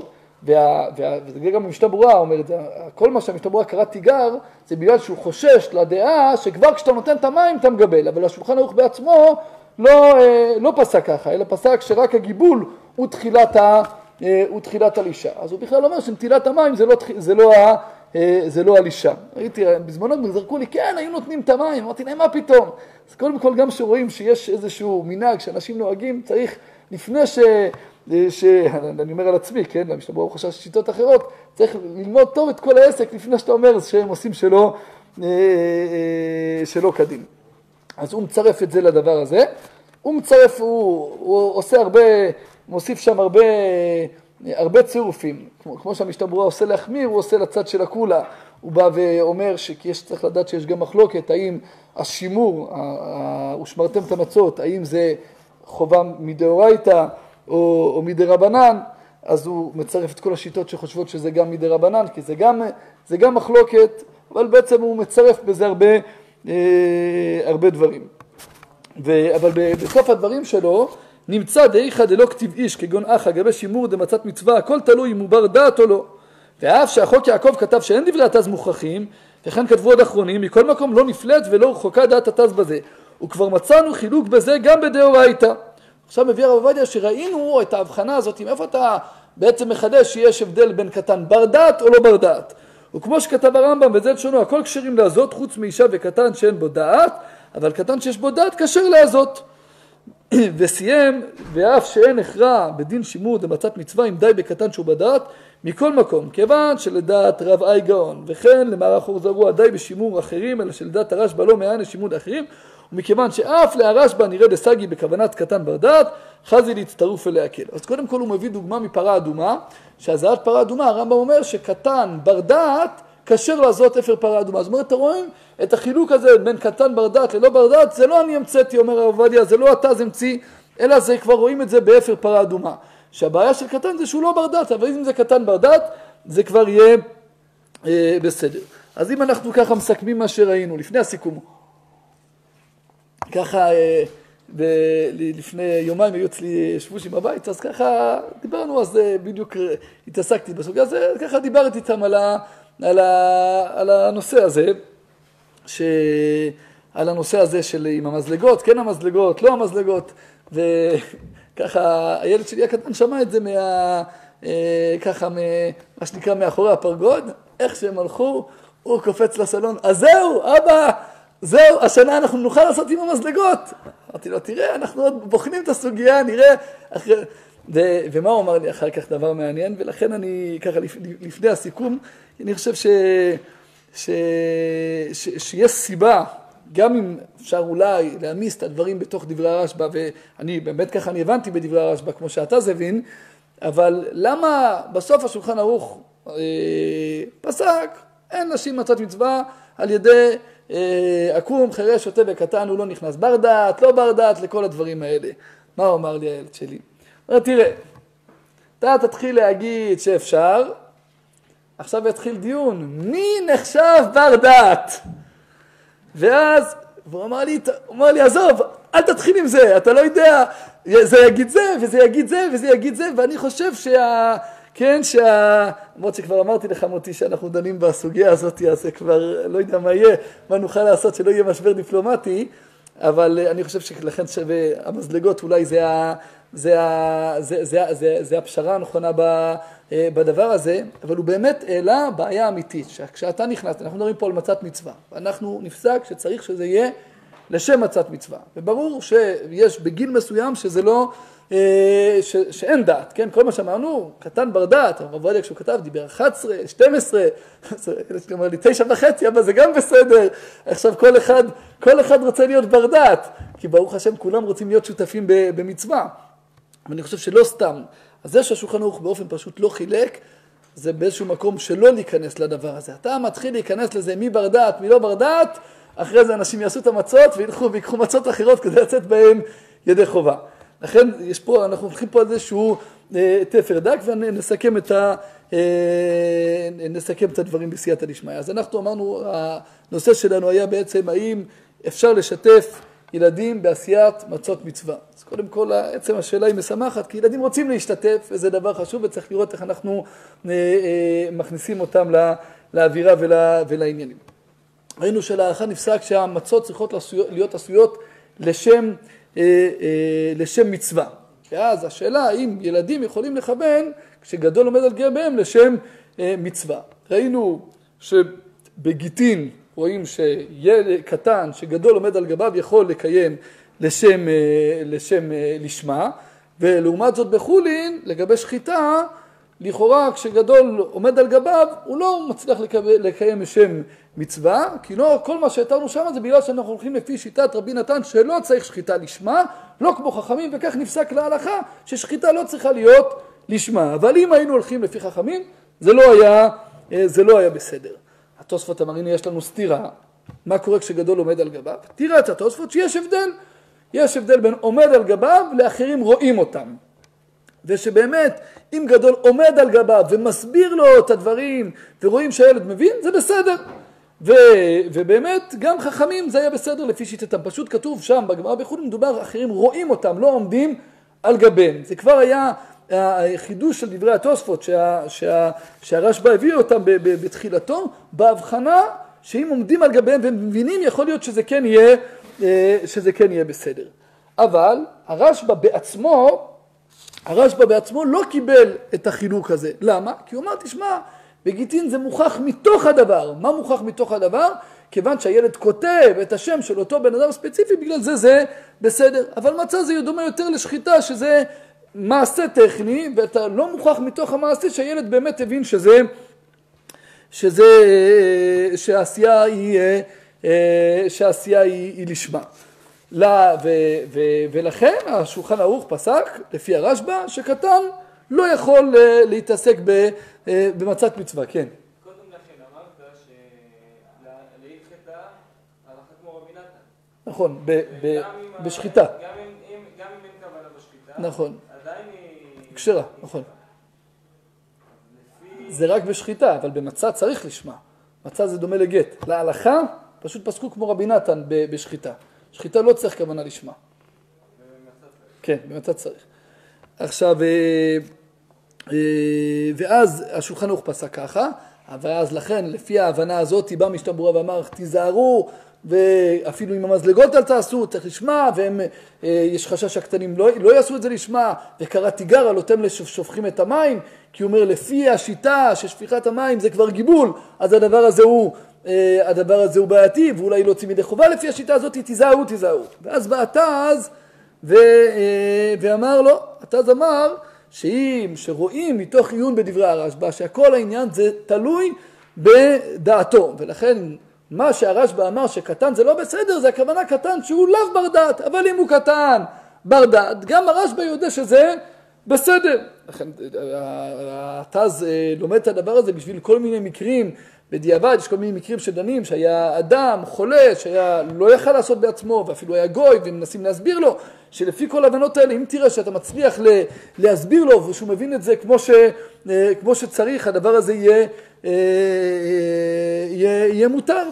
וזה גם המשנה ברורה אומר את זה, כל מה שהמשנה ברורה קרא תיגר זה בגלל שהוא חושש לדעה שכבר כשאתה נותן את המים אתה מגבל, אבל השולחן ערוך בעצמו לא, לא פסק ככה, אלא פסק שרק הגיבול הוא תחילת, ה, הוא תחילת הלישה. אז הוא בכלל אומר שנטילת המים זה לא, זה לא, זה לא הלישה. ראיתי, בזמנו זרקו לי, כן, היו נותנים את המים, אמרתי להם, מה פתאום? אז קודם כל גם שרואים שיש איזשהו מנהג שאנשים נוהגים, צריך לפני ש... ש... אני אומר על עצמי, כן, למשנה ברוך חשש שיטות אחרות, צריך ללמוד טוב את כל העסק לפני שאתה אומר שהם עושים שלא, שלא קדים. אז הוא מצרף את זה לדבר הזה, הוא מצרף, הוא, הוא עושה הרבה, מוסיף שם הרבה, הרבה צירופים, כמו, כמו שהמשנה ברורה עושה להחמיר, הוא עושה לצד של הכולה, הוא בא ואומר שיש צריך לדעת שיש גם מחלוקת, האם השימור, ושמרתם את המצות, האם זה חובה מדאורייתא או, או מדרבנן, אז הוא מצרף את כל השיטות שחושבות שזה גם מדרבנן, כי זה גם, זה גם מחלוקת, אבל בעצם הוא מצרף בזה הרבה, אה, הרבה דברים. ו, אבל בסוף הדברים שלו, נמצא דאיכא דלא כתיב איש, כגון אח, אגבי שימור דמצת מצווה, הכל תלוי אם הוא בר דעת או לא. ואף שהחוק יעקב כתב שאין דברי התז מוכרחים, וכן כתבו עוד אחרונים, מכל מקום לא נפלט ולא רחוקה דעת התז בזה. וכבר מצאנו חילוק בזה גם בדאורייתא. עכשיו מביא הרב עובדיה שראינו את ההבחנה הזאת, אם איפה אתה בעצם מחדש שיש הבדל בין קטן בר דעת או לא בר דעת. וכמו שכתב הרמב"ם, וזה שונו, הכל כשרים לעזות חוץ מאישה וקטן שאין בו דעת, אבל קטן שיש בו דעת כשר לעזות. וסיים, ואף שאין הכרע בדין שימוד למצת מצווה אם די בקטן שהוא בדעת, מכל מקום, כיוון שלדעת רב אי גאון, וכן למערך אור זרוע די בשימור אחרים, אלא שלדעת הרשב"א לא מעין לשימוד אחרים, ומכיוון שאף להרשב"א נראה לסגי בכוונת קטן בר דעת, חזי להצטרוף ולהקל. אז קודם כל הוא מביא דוגמה מפרה אדומה, שהזעת פרה אדומה, הרמב"ם אומר שקטן בר דעת כשר לעזות אפר פרה אדומה. זאת אומרת, אתם רואים את החילוק הזה בין קטן בר דעת ללא בר דעת, זה לא אני המצאתי, אומר הרב עובדיה, זה לא אתה זה המציא, אלא זה כבר רואים את זה באפר פרה אדומה. שהבעיה של קטן זה שהוא לא בר דעת, אבל אם זה קטן בר דעת, זה כבר יהיה אה, בסדר. אז אם אנחנו ככה מסכמים מה שראינו, לפני הסיכום, ככה אה, ב- לפני יומיים היו אצלי שבושים בבית, אז ככה דיברנו, אז אה, בדיוק אה, התעסקתי בסוגיה, אז אה, ככה דיברתי איתם על, ה, על, ה, על הנושא הזה, ש... על הנושא הזה של עם המזלגות, כן המזלגות, לא המזלגות, וככה הילד שלי הקטן שמע את זה מה... ככה מה שנקרא מאחורי הפרגוד, איך שהם הלכו, הוא קופץ לסלון, אז זהו, אבא, זהו, השנה אנחנו נוכל לעשות עם המזלגות. אמרתי לו, תראה, אנחנו עוד בוחנים את הסוגיה, נראה אחרי... ו... ומה הוא אמר לי אחר כך דבר מעניין, ולכן אני ככה לפני הסיכום, אני חושב ש... ש... ש... שיש סיבה, גם אם אפשר אולי להמיס את הדברים בתוך דברי הרשב"א, ואני באמת ככה אני הבנתי בדברי הרשב"א כמו שאתה זבין, אבל למה בסוף השולחן ערוך אה, פסק, אין נשים מצות מצווה על ידי אה, עקום, חירש, שוטה וקטן, הוא לא נכנס בר דעת, לא בר דעת, לכל הדברים האלה. מה הוא אמר לי הילד שלי? הוא אומר, תראה, אתה תתחיל להגיד שאפשר, עכשיו יתחיל דיון, מי נחשב בר דעת? ואז, והוא אמר לי, הוא אמר לי, עזוב, אל תתחיל עם זה, אתה לא יודע, זה יגיד זה, וזה יגיד זה, וזה יגיד זה, ואני חושב שה... כן, שה... למרות שכבר אמרתי לך מותי שאנחנו דנים בסוגיה הזאת, אז זה כבר לא יודע מה יהיה, מה נוכל לעשות שלא יהיה משבר דיפלומטי, אבל אני חושב שלכן שווה המזלגות, אולי זה, ה... זה, ה... זה, זה, זה, זה הפשרה הנכונה ב... בדבר הזה, אבל הוא באמת העלה בעיה אמיתית, שכשאתה נכנס, אנחנו מדברים פה על מצת מצווה, ואנחנו נפסק שצריך שזה יהיה לשם מצת מצווה, וברור שיש בגיל מסוים שזה לא, ש, שאין דעת, כן? כל מה שאמרנו, קטן בר דעת, הרב עובדיה כשהוא כתב, דיבר אחת עשרה, שתים עשרה, הוא אומר לי תשע וחצי, אבל זה גם בסדר, עכשיו כל אחד, כל אחד רוצה להיות בר דעת, כי ברוך השם כולם רוצים להיות שותפים במצווה, ואני חושב שלא סתם, אז זה שהשולחן ערוך באופן פשוט לא חילק, זה באיזשהו מקום שלא להיכנס לדבר הזה. אתה מתחיל להיכנס לזה מי בר דעת, מי לא בר דעת, אחרי זה אנשים יעשו את המצות וילכו ויקחו מצות אחרות כדי לצאת בהן ידי חובה. לכן יש פה, אנחנו הולכים פה על איזשהו אה, תפר דק ונסכם את, ה, אה, נסכם את הדברים בסייעתא דשמיא. אז אנחנו אמרנו, הנושא שלנו היה בעצם האם אפשר לשתף ילדים בעשיית מצות מצווה. אז קודם כל, עצם השאלה היא משמחת, כי ילדים רוצים להשתתף, וזה דבר חשוב, וצריך לראות איך אנחנו אה, אה, מכניסים אותם לה, לאווירה ולה, ולעניינים. ראינו שלהלכה נפסק שהמצות צריכות להיות עשויות לשם, אה, אה, לשם מצווה. ואז השאלה האם ילדים יכולים לכוון, כשגדול עומד על גביהם, לשם אה, מצווה. ראינו שבגיטין, רואים שילד קטן שגדול עומד על גביו יכול לקיים לשם, לשם לשמה, ולעומת זאת בחולין, לגבי שחיטה, לכאורה כשגדול עומד על גביו, הוא לא מצליח לקיים לשם מצווה, כי לא כל מה שהתרנו שם זה בגלל שאנחנו הולכים לפי שיטת רבי נתן שלא צריך שחיטה לשמה, לא כמו חכמים, וכך נפסק להלכה ששחיטה לא צריכה להיות לשמה. אבל אם היינו הולכים לפי חכמים, זה לא היה, זה לא היה בסדר. התוספות אמרים, יש לנו סתירה, מה קורה כשגדול עומד על גביו? תראה את התוספות שיש הבדל, יש הבדל בין עומד על גביו לאחרים רואים אותם. ושבאמת, אם גדול עומד על גביו ומסביר לו את הדברים ורואים שהילד מבין, זה בסדר. ו, ובאמת, גם חכמים זה היה בסדר לפי שיטתם. פשוט כתוב שם בגמרא בחולין, מדובר אחרים רואים אותם, לא עומדים על גביהם. זה כבר היה החידוש של דברי התוספות שה, שה, שהרשב"א הביא אותם ב, ב, בתחילתו, בהבחנה שאם עומדים על גביהם ומבינים, יכול להיות שזה כן יהיה, שזה כן יהיה בסדר. אבל הרשב"א בעצמו הרשב"א בעצמו לא קיבל את החילוק הזה. למה? כי הוא אמר, תשמע, בגיטין זה מוכח מתוך הדבר. מה מוכח מתוך הדבר? כיוון שהילד כותב את השם של אותו בן אדם ספציפי, בגלל זה זה בסדר. אבל מצה זה דומה יותר לשחיטה, שזה מעשה טכני, ואתה לא מוכח מתוך המעשה שהילד באמת הבין שזה, שזה, שהעשייה היא, שהעשייה היא, היא לשמה. לה, ו, ו, ולכן השולחן ערוך פסק, לפי הרשב"א, שקטן לא יכול להתעסק ב, במצת מצווה, כן. קודם לכן אמרת שלהתחתה הלכה כמו רבי נתן. נכון, ב, ב, בשחיטה. גם אם, גם אם אין כוונה בשחיטה, נכון. עדיין היא... כשרה, נכון. לפי... זה רק בשחיטה, אבל במצה צריך לשמה. מצה זה דומה לגט. להלכה פשוט פסקו כמו רבי נתן בשחיטה. שחיטה לא צריך כוונה לשמה. כן, במצה צריך. עכשיו, ואז השולחן ערוך פסק ככה, ואז לכן, לפי ההבנה הזאת, בא משנה ברורה ואמר, תיזהרו, ואפילו עם המזלגות אל תעשו, צריך לשמה, ויש חשש הקטנים לא, לא יעשו את זה לשמה, וקרא תיגר על אותם לשופכים את המים, כי הוא אומר, לפי השיטה ששפיכת המים זה כבר גיבול, אז הדבר הזה הוא, הדבר הזה הוא בעייתי, ואולי לא צמידי חובה לפי השיטה הזאת, תיזהרו, תיזהרו. ואז בא התז, ו, ואמר לו, התז אמר, שאם שרואים מתוך עיון בדברי הרשב"א, שהכל העניין זה תלוי בדעתו, ולכן מה שהרשב"א אמר שקטן זה לא בסדר, זה הכוונה קטן שהוא לאו בר דעת, אבל אם הוא קטן בר דעת, גם הרשב"א יודע שזה בסדר. לכן התז לומד את הדבר הזה בשביל כל מיני מקרים, בדיעבד יש כל מיני מקרים שדנים, שהיה אדם חולה, שהיה לא יכל לעשות בעצמו, ואפילו היה גוי, ומנסים להסביר לו, שלפי כל הבנות האלה, אם תראה שאתה מצליח להסביר לו, ושהוא מבין את זה כמו, ש, כמו שצריך, הדבר הזה יהיה, יהיה, יהיה מותר.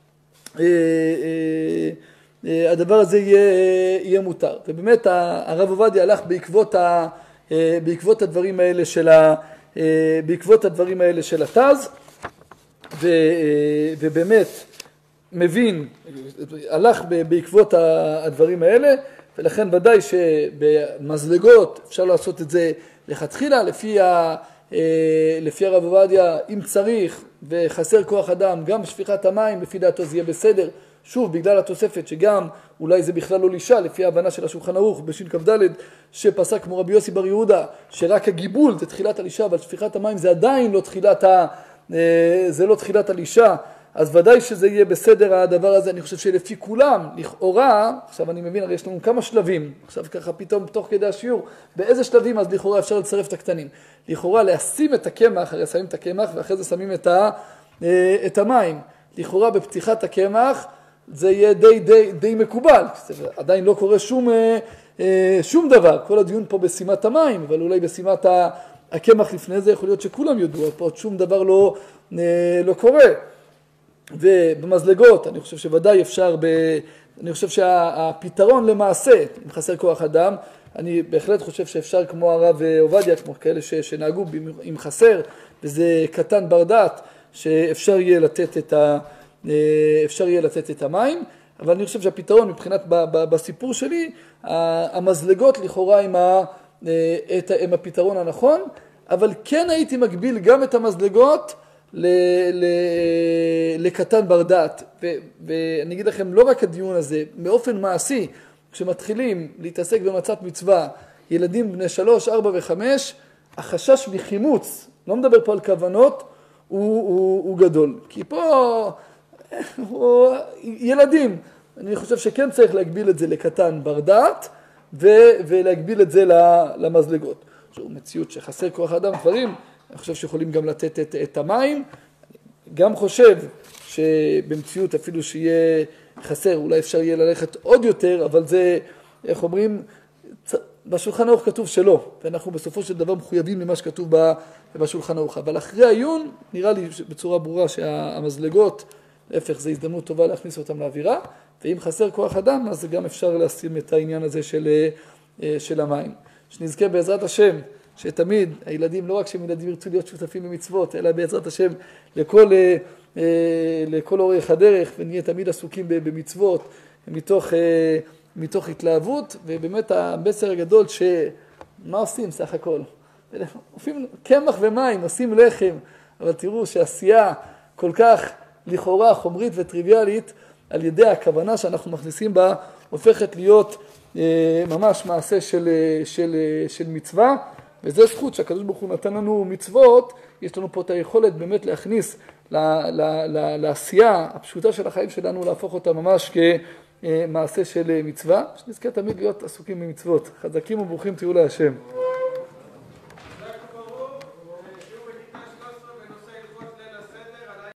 הדבר הזה יהיה, יהיה מותר. ובאמת הרב עובדיה הלך בעקבות, ה, בעקבות הדברים האלה של ה, בעקבות הדברים האלה של התז, ו, ובאמת מבין, הלך בעקבות הדברים האלה, ולכן ודאי שבמזלגות אפשר לעשות את זה לכתחילה, לפי, ה, לפי הרב עובדיה, אם צריך וחסר כוח אדם, גם בשפיכת המים, לפי דעתו זה יהיה בסדר, שוב, בגלל התוספת שגם אולי זה בכלל לא לישה, לפי ההבנה של השולחן ערוך בשין כ"ד, שפסק כמו רבי יוסי בר יהודה, שרק הגיבול זה תחילת הלישה, אבל שפיכת המים זה עדיין לא תחילת ה... זה לא תחילת הלישה, אז ודאי שזה יהיה בסדר הדבר הזה. אני חושב שלפי כולם, לכאורה, עכשיו אני מבין, הרי יש לנו כמה שלבים, עכשיו ככה פתאום תוך כדי השיעור, באיזה שלבים אז לכאורה אפשר לצרף את הקטנים. לכאורה להשים את הקמח, הרי שמים את הקמח ואחרי זה שמים את, ה, את המים. לכאורה בפתיחת הקמח זה יהיה די, די, די מקובל, עדיין לא קורה שום, שום דבר, כל הדיון פה בשימת המים, אבל אולי בשימת ה... הקמח לפני זה יכול להיות שכולם יודעו, פה שום דבר לא, לא קורה. ובמזלגות, אני חושב שוודאי אפשר, ב, אני חושב שהפתרון למעשה, אם חסר כוח אדם, אני בהחלט חושב שאפשר כמו הרב עובדיה, כמו כאלה ש, שנהגו אם חסר, וזה קטן בר דעת, שאפשר יהיה לתת את, ה, אפשר יהיה לתת את המים, אבל אני חושב שהפתרון מבחינת, ב, ב, בסיפור שלי, המזלגות לכאורה עם ה... את, עם הפתרון הנכון, אבל כן הייתי מגביל גם את המזלגות ל, ל, לקטן בר דעת. ו, ואני אגיד לכם, לא רק הדיון הזה, מאופן מעשי, כשמתחילים להתעסק במצת מצווה, ילדים בני שלוש, ארבע וחמש, החשש מחימוץ, לא מדבר פה על כוונות, הוא, הוא, הוא גדול. כי פה הוא, ילדים, אני חושב שכן צריך להגביל את זה לקטן בר דעת, ו- ולהגביל את זה למזלגות. זו מציאות שחסר כוח אדם דברים, אני חושב שיכולים גם לתת את, את המים, גם חושב שבמציאות אפילו שיהיה חסר, אולי אפשר יהיה ללכת עוד יותר, אבל זה, איך אומרים, בשולחן ערוך כתוב שלא, ואנחנו בסופו של דבר מחויבים למה שכתוב בשולחן ערוך, אבל אחרי העיון נראה לי בצורה ברורה שהמזלגות, להפך, זו הזדמנות טובה להכניס אותם לאווירה, ואם חסר כוח אדם, אז גם אפשר לשים את העניין הזה של, של המים. שנזכה בעזרת השם, שתמיד הילדים, לא רק שהם ילדים ירצו להיות שותפים במצוות, אלא בעזרת השם לכל, לכל אורך הדרך, ונהיה תמיד עסוקים במצוות, מתוך, מתוך התלהבות, ובאמת המסר הגדול מה עושים סך הכל? עושים קמח ומים, עושים לחם, אבל תראו שעשייה כל כך לכאורה חומרית וטריוויאלית, על ידי הכוונה שאנחנו מכניסים בה, הופכת להיות אה, ממש מעשה של, של, של מצווה, וזה זכות שהקדוש ברוך הוא נתן לנו מצוות, יש לנו פה את היכולת באמת להכניס ל, ל, ל, לעשייה הפשוטה של החיים שלנו, להפוך אותה ממש כמעשה של מצווה, שנזכה תמיד להיות עסוקים במצוות. חזקים וברוכים תהיו להשם.